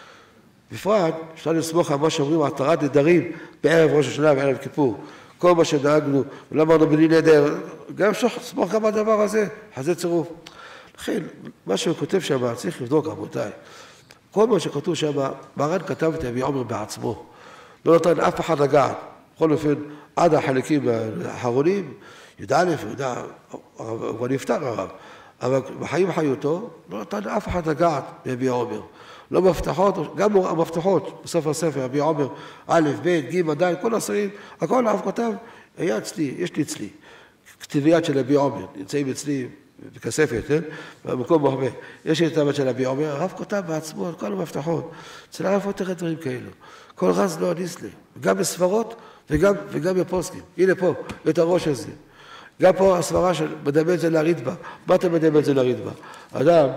בפרט, אפשר לסמוך על מה שאומרים, התרת נדרים בערב ראש השנה וערב כיפור. כל מה שדאגנו, ולא אמרנו בלי נדר, גם אפשר לסמוך גם הדבר הזה, חזה צירוף. לכן, מה שהוא כותב שם, צריך לבדוק, רבותיי. כל מה שכתוב שם, מרן כתב את רבי עומר בעצמו. לא נתן אף אחד לגעת. בכל אופן, עד החלקים האחרונים, ידע א', ידע, הוא נפטר הרב. אבל בחיים חיותו, לא נתן אף אחד לגעת רבי עומר. לא מפתחות, גם המפתחות בסוף הספר, רבי עומר, א', ב', ג', ד', כל השרים, הכל הרב כתב, היה אצלי, יש לי אצלי. כתביית של רבי עומר, נמצאים אצלי בכספת, כן? במקום הרבה. יש לי את הבת של רבי עומר, הרב כתב בעצמו, כל המפתחות. אצל הרב יותר דברים כאלו. כל רז לא עניס לי. גם בספרות וגם, וגם בפוסקים. הנה פה, את הראש הזה. גם פה הסברה של מדמה את זה להריתב"א. מה אתה מדמה את זה להריתב"א? אדם,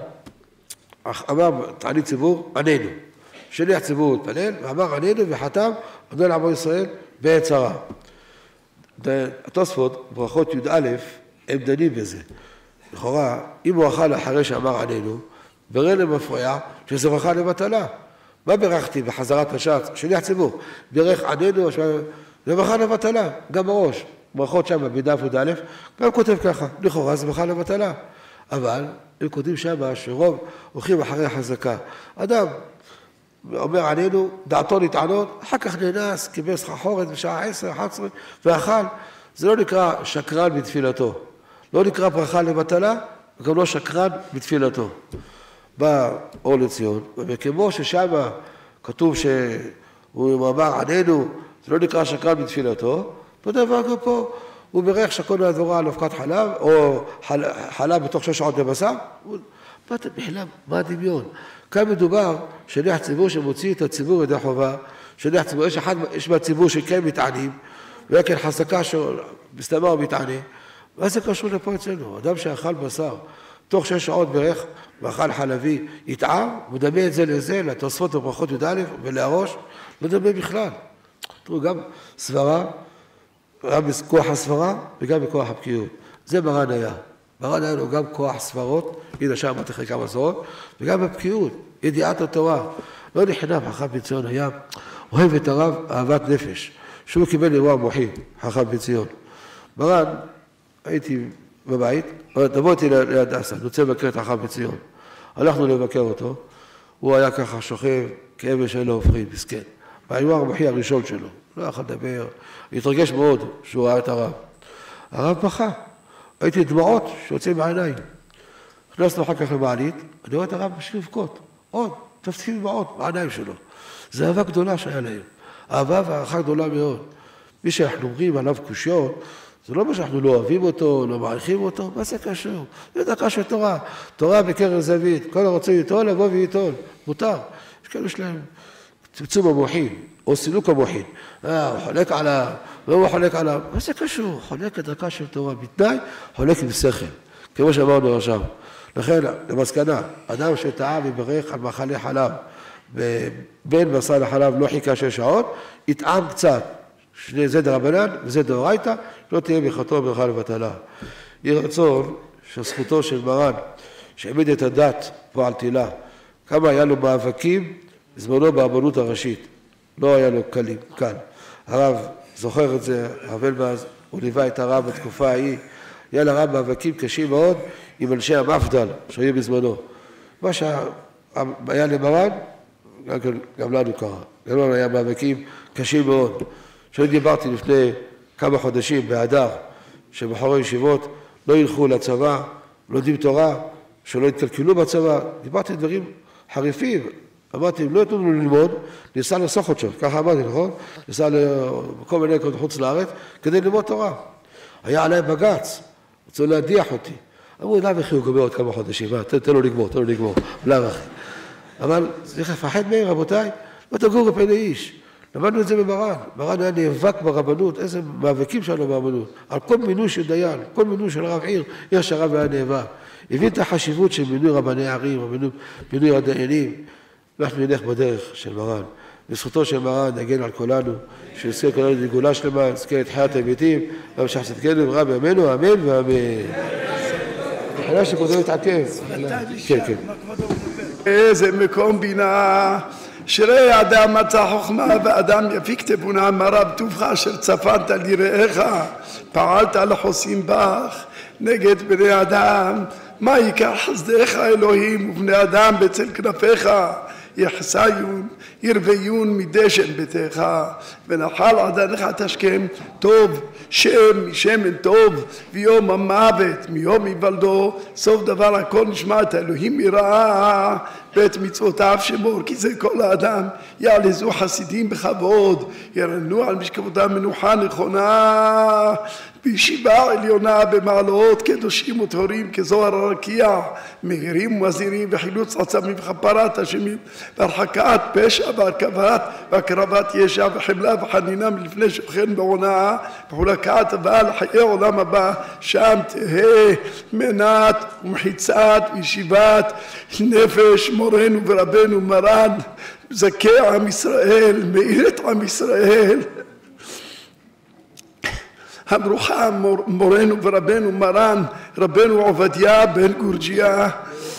אמר, תענית ציבור, עננו. שליח ציבור התפלל, ואמר עננו וחתם, עונה לעמו ישראל בעת צרה. התוספות, ברכות י"א, הם דנים בזה. לכאורה, אם הוא אכל אחרי שאמר עננו, ברא למפרע שזה ברכה לבטלה. מה ברכתי בחזרת הש"ץ? שליח ציבור. ברך עננו, זה ברכה לבטלה, גם בראש. ברכות שם בדף י"א, גם כותב ככה, לכאורה זה ברכה לבטלה. אבל הם כותבים שם שרוב הולכים אחרי החזקה. אדם אומר עלינו, דעתו נטענות, אחר כך נאנס, קיבל סחרחורת בשעה עשר, אחת עשרה, ואכל. זה לא נקרא שקרן בתפילתו. לא נקרא ברכה לבטלה, וגם לא שקרן בתפילתו. בא אור לציון, וכמו ששם כתוב שהוא אמר עלינו, זה לא נקרא שקרן בתפילתו, אותו דבר גם פה. הוא ברך שקון הדבורה על אבקת חלב, או חל, חלב בתוך שש שעות לבשר, מה אתה בכלל, מה הדמיון? כאן מדובר שליח ציבור שמוציא את הציבור ידי חובה, שליח ציבור, יש אחד, יש מהציבור שכן מתענים, וכן חזקה שמסתמה או מתענה, מה זה קשור לפה אצלנו? אדם שאכל בשר תוך שש שעות בערך, מאכל חלבי יטעם, מדמה את זה לזה, לתוספות וברכות י"א ולהראש, לא מדמה בכלל. תראו, גם סברה, גם בכוח הסברה וגם בכוח הבקיאות. זה מרן היה. מרן היה לו גם כוח סברות, הנה שם אמרתי אחרי כמה סברות, וגם בבקיאות, ידיעת התורה. לא לחינם, חכם בן ציון היה אוהב את הרב אהבת נפש, שהוא קיבל אירוע מוחי, חכם בן ציון. מרן, הייתי בבית, תבוא אותי להדסה, אני רוצה לבקר את חכם בן ציון. הלכנו לבקר אותו, הוא היה ככה שוכב, כאבן שאין לו הופכין, מסכן. והאירוע המוחי הראשון שלו, לא יכול לדבר, התרגש מאוד שהוא ראה את הרב. הרב בכה, הייתי דמעות שיוצאים מהעיניים. נכנסנו אחר כך למעלית, אני רואה את הרב משאיר לבכות, עוד, תפסים דמעות מהעיניים שלו. זו אהבה גדולה שהיה להם, אהבה והערכה גדולה מאוד. מי שאנחנו אומרים עליו קושיות, זה לא מה שאנחנו לא אוהבים אותו, לא מעריכים אותו, מה זה קשור? זה דקה של תורה, תורה בקרן זווית, כל הרוצה ליטול, לבוא וליטול, מותר. יש כאלה שלהם צמצום המוחין, או סילוק המוחין. אה, הוא חולק עליו, והוא חולק עליו, מה זה קשור? חולק את דקה של תורה, בתנאי, חולק עם שכל, כמו שאמרנו עכשיו. לכן, למסקנה, אדם שטעה וברך על מאכלי חלב, בין בשר לחלב לא חיכה שש שעות, יטעם קצת. שני זה דרבנן וזה דאורייתא, לא תהיה ברכתו וברכה לבטלה. יהי רצון שזכותו של מרן, שהעמיד את הדת פה על תילה, כמה היה לו מאבקים בזמנו ברבנות הראשית, לא היה לו קלים, קל. הרב זוכר את זה, הרב אלבז, הוא ליווה את הרב בתקופה ההיא, היה לרב מאבקים קשים מאוד עם אנשי המפד"ל שהיו בזמנו. מה שהיה למרן, גם, גם לנו קרה. גם לנו היה מאבקים קשים מאוד. שאני דיברתי לפני כמה חודשים באדר, שבחורי ישיבות לא ילכו לצבא, לומדים תורה, שלא יתקלקלו בצבא. דיברתי דברים חריפים. אמרתי, אם לא יתנו לנו ללמוד, ניסה לסוך אותו. ככה אמרתי, נכון? ניסה לכל מיני חוץ לארץ, כדי ללמוד תורה. היה עליי בגץ, רצו להדיח אותי. אמרו, למה איך הוא גומר עוד כמה חודשים? תן לו לגמור, תן לו לגמור. למה אחי? אבל צריך לפחד מהם, רבותיי, לא תגור בפני איש. למדנו את זה במרן. מרן היה נאבק ברבנות, איזה מאבקים שלנו ברבנות. על כל מינוי של דיין, כל מינוי של רב עיר, יש הרב היה נאבק. הבין את החשיבות של מינוי רבני ערים, מינוי הדיינים. אנחנו נלך בדרך של מרן. בזכותו של מרן נגן על כולנו, שיזכה כולנו לגאולה שלמה, יזכה לתחיית המתים, והמשך צדקנו ורע בימינו, אמן ואמן. חייב שכבודו יתעכב. כן, כן. איזה מקום בינה, שראה אדם מצא חוכמה ואדם יפיק תבונה, מה רב טובך אשר צפנת ליראיך, פעלת לחוסים בך נגד בני אדם, מה ייקח חסדיך אלוהים ובני אדם בצל כנפיך, יחסיון, ירוויון מדשן ביתך, ונחל עדניך תשכם טוב, שם משמן טוב, ויום המוות מיום היוולדו, סוף דבר הכל נשמע את האלוהים יראה, בית מצוותיו שמור, כי זה כל האדם, יעלזו חסידים בכבוד, ירנו על משכבותם מנוחה נכונה, בישיבה עליונה במעלות קדושים וטהורים כזוהר הרקיע, מהירים ומזהירים וחילוץ עצמים וכפרת השמים והרחקת פשע והרכבת והקרבת ישע וחמלה וחנינה מלפני שוכן בעונה וחולקת הבאה לחיי עולם הבא, שם תהא מנת ומחיצת וישיבת נפש מורנו ורבנו מרן זכה עם ישראל, מאיר את עם ישראל, הברוכה מורנו ורבנו מרן, רבנו עובדיה בן גורג'יה,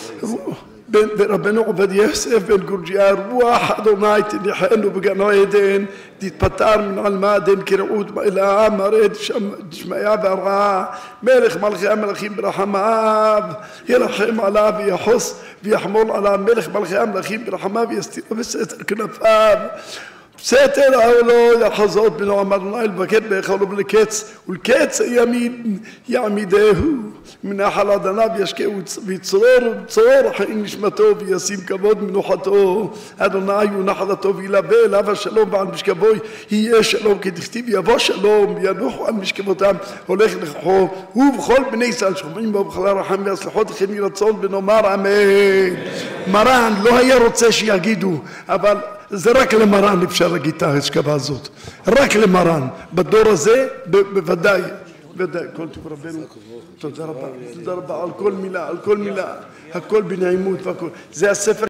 רבנו עובדיה יוסף בן גורג'יה, רוח אדוני תניחנו בגן עדן, תתפטר מן עלמא דין כרעות באלה, מראה דשמיא והרעה, מלך מלכי המלכים ברחמיו, ירחם עליו ויחוס ויחמול עליו, מלך מלכי המלכים ברחמיו ויסתיר בסתר כנפיו, בסתר העולו יחזות בנו אמר אדוני לבקר בהיכלו ולקץ ולקץ הימין יעמידהו מנחל אדניו ישקעו ויצרור ובצרור חיים נשמתו וישים כבוד מנוחתו, אדוני הוא נחלתו וילווה אליו השלום ועל משכבוי יהיה שלום, כדכתיב יבוא שלום ינוחו על משכבותם הולך לכחו, ובכל בני ישראל שומעים בו בכל הרחם והסליחות לכן ירצון ונאמר אמן. מרן לא היה רוצה שיגידו, אבל זה רק למרן אפשר להגיד את ההשכבה הזאת, רק למרן, בדור הזה בוודאי, ודאי, כל טוב רבנו. תודה רבה, תודה רבה על כל מילה, על כל מילה. הכל בנעימות והכל. זה הספר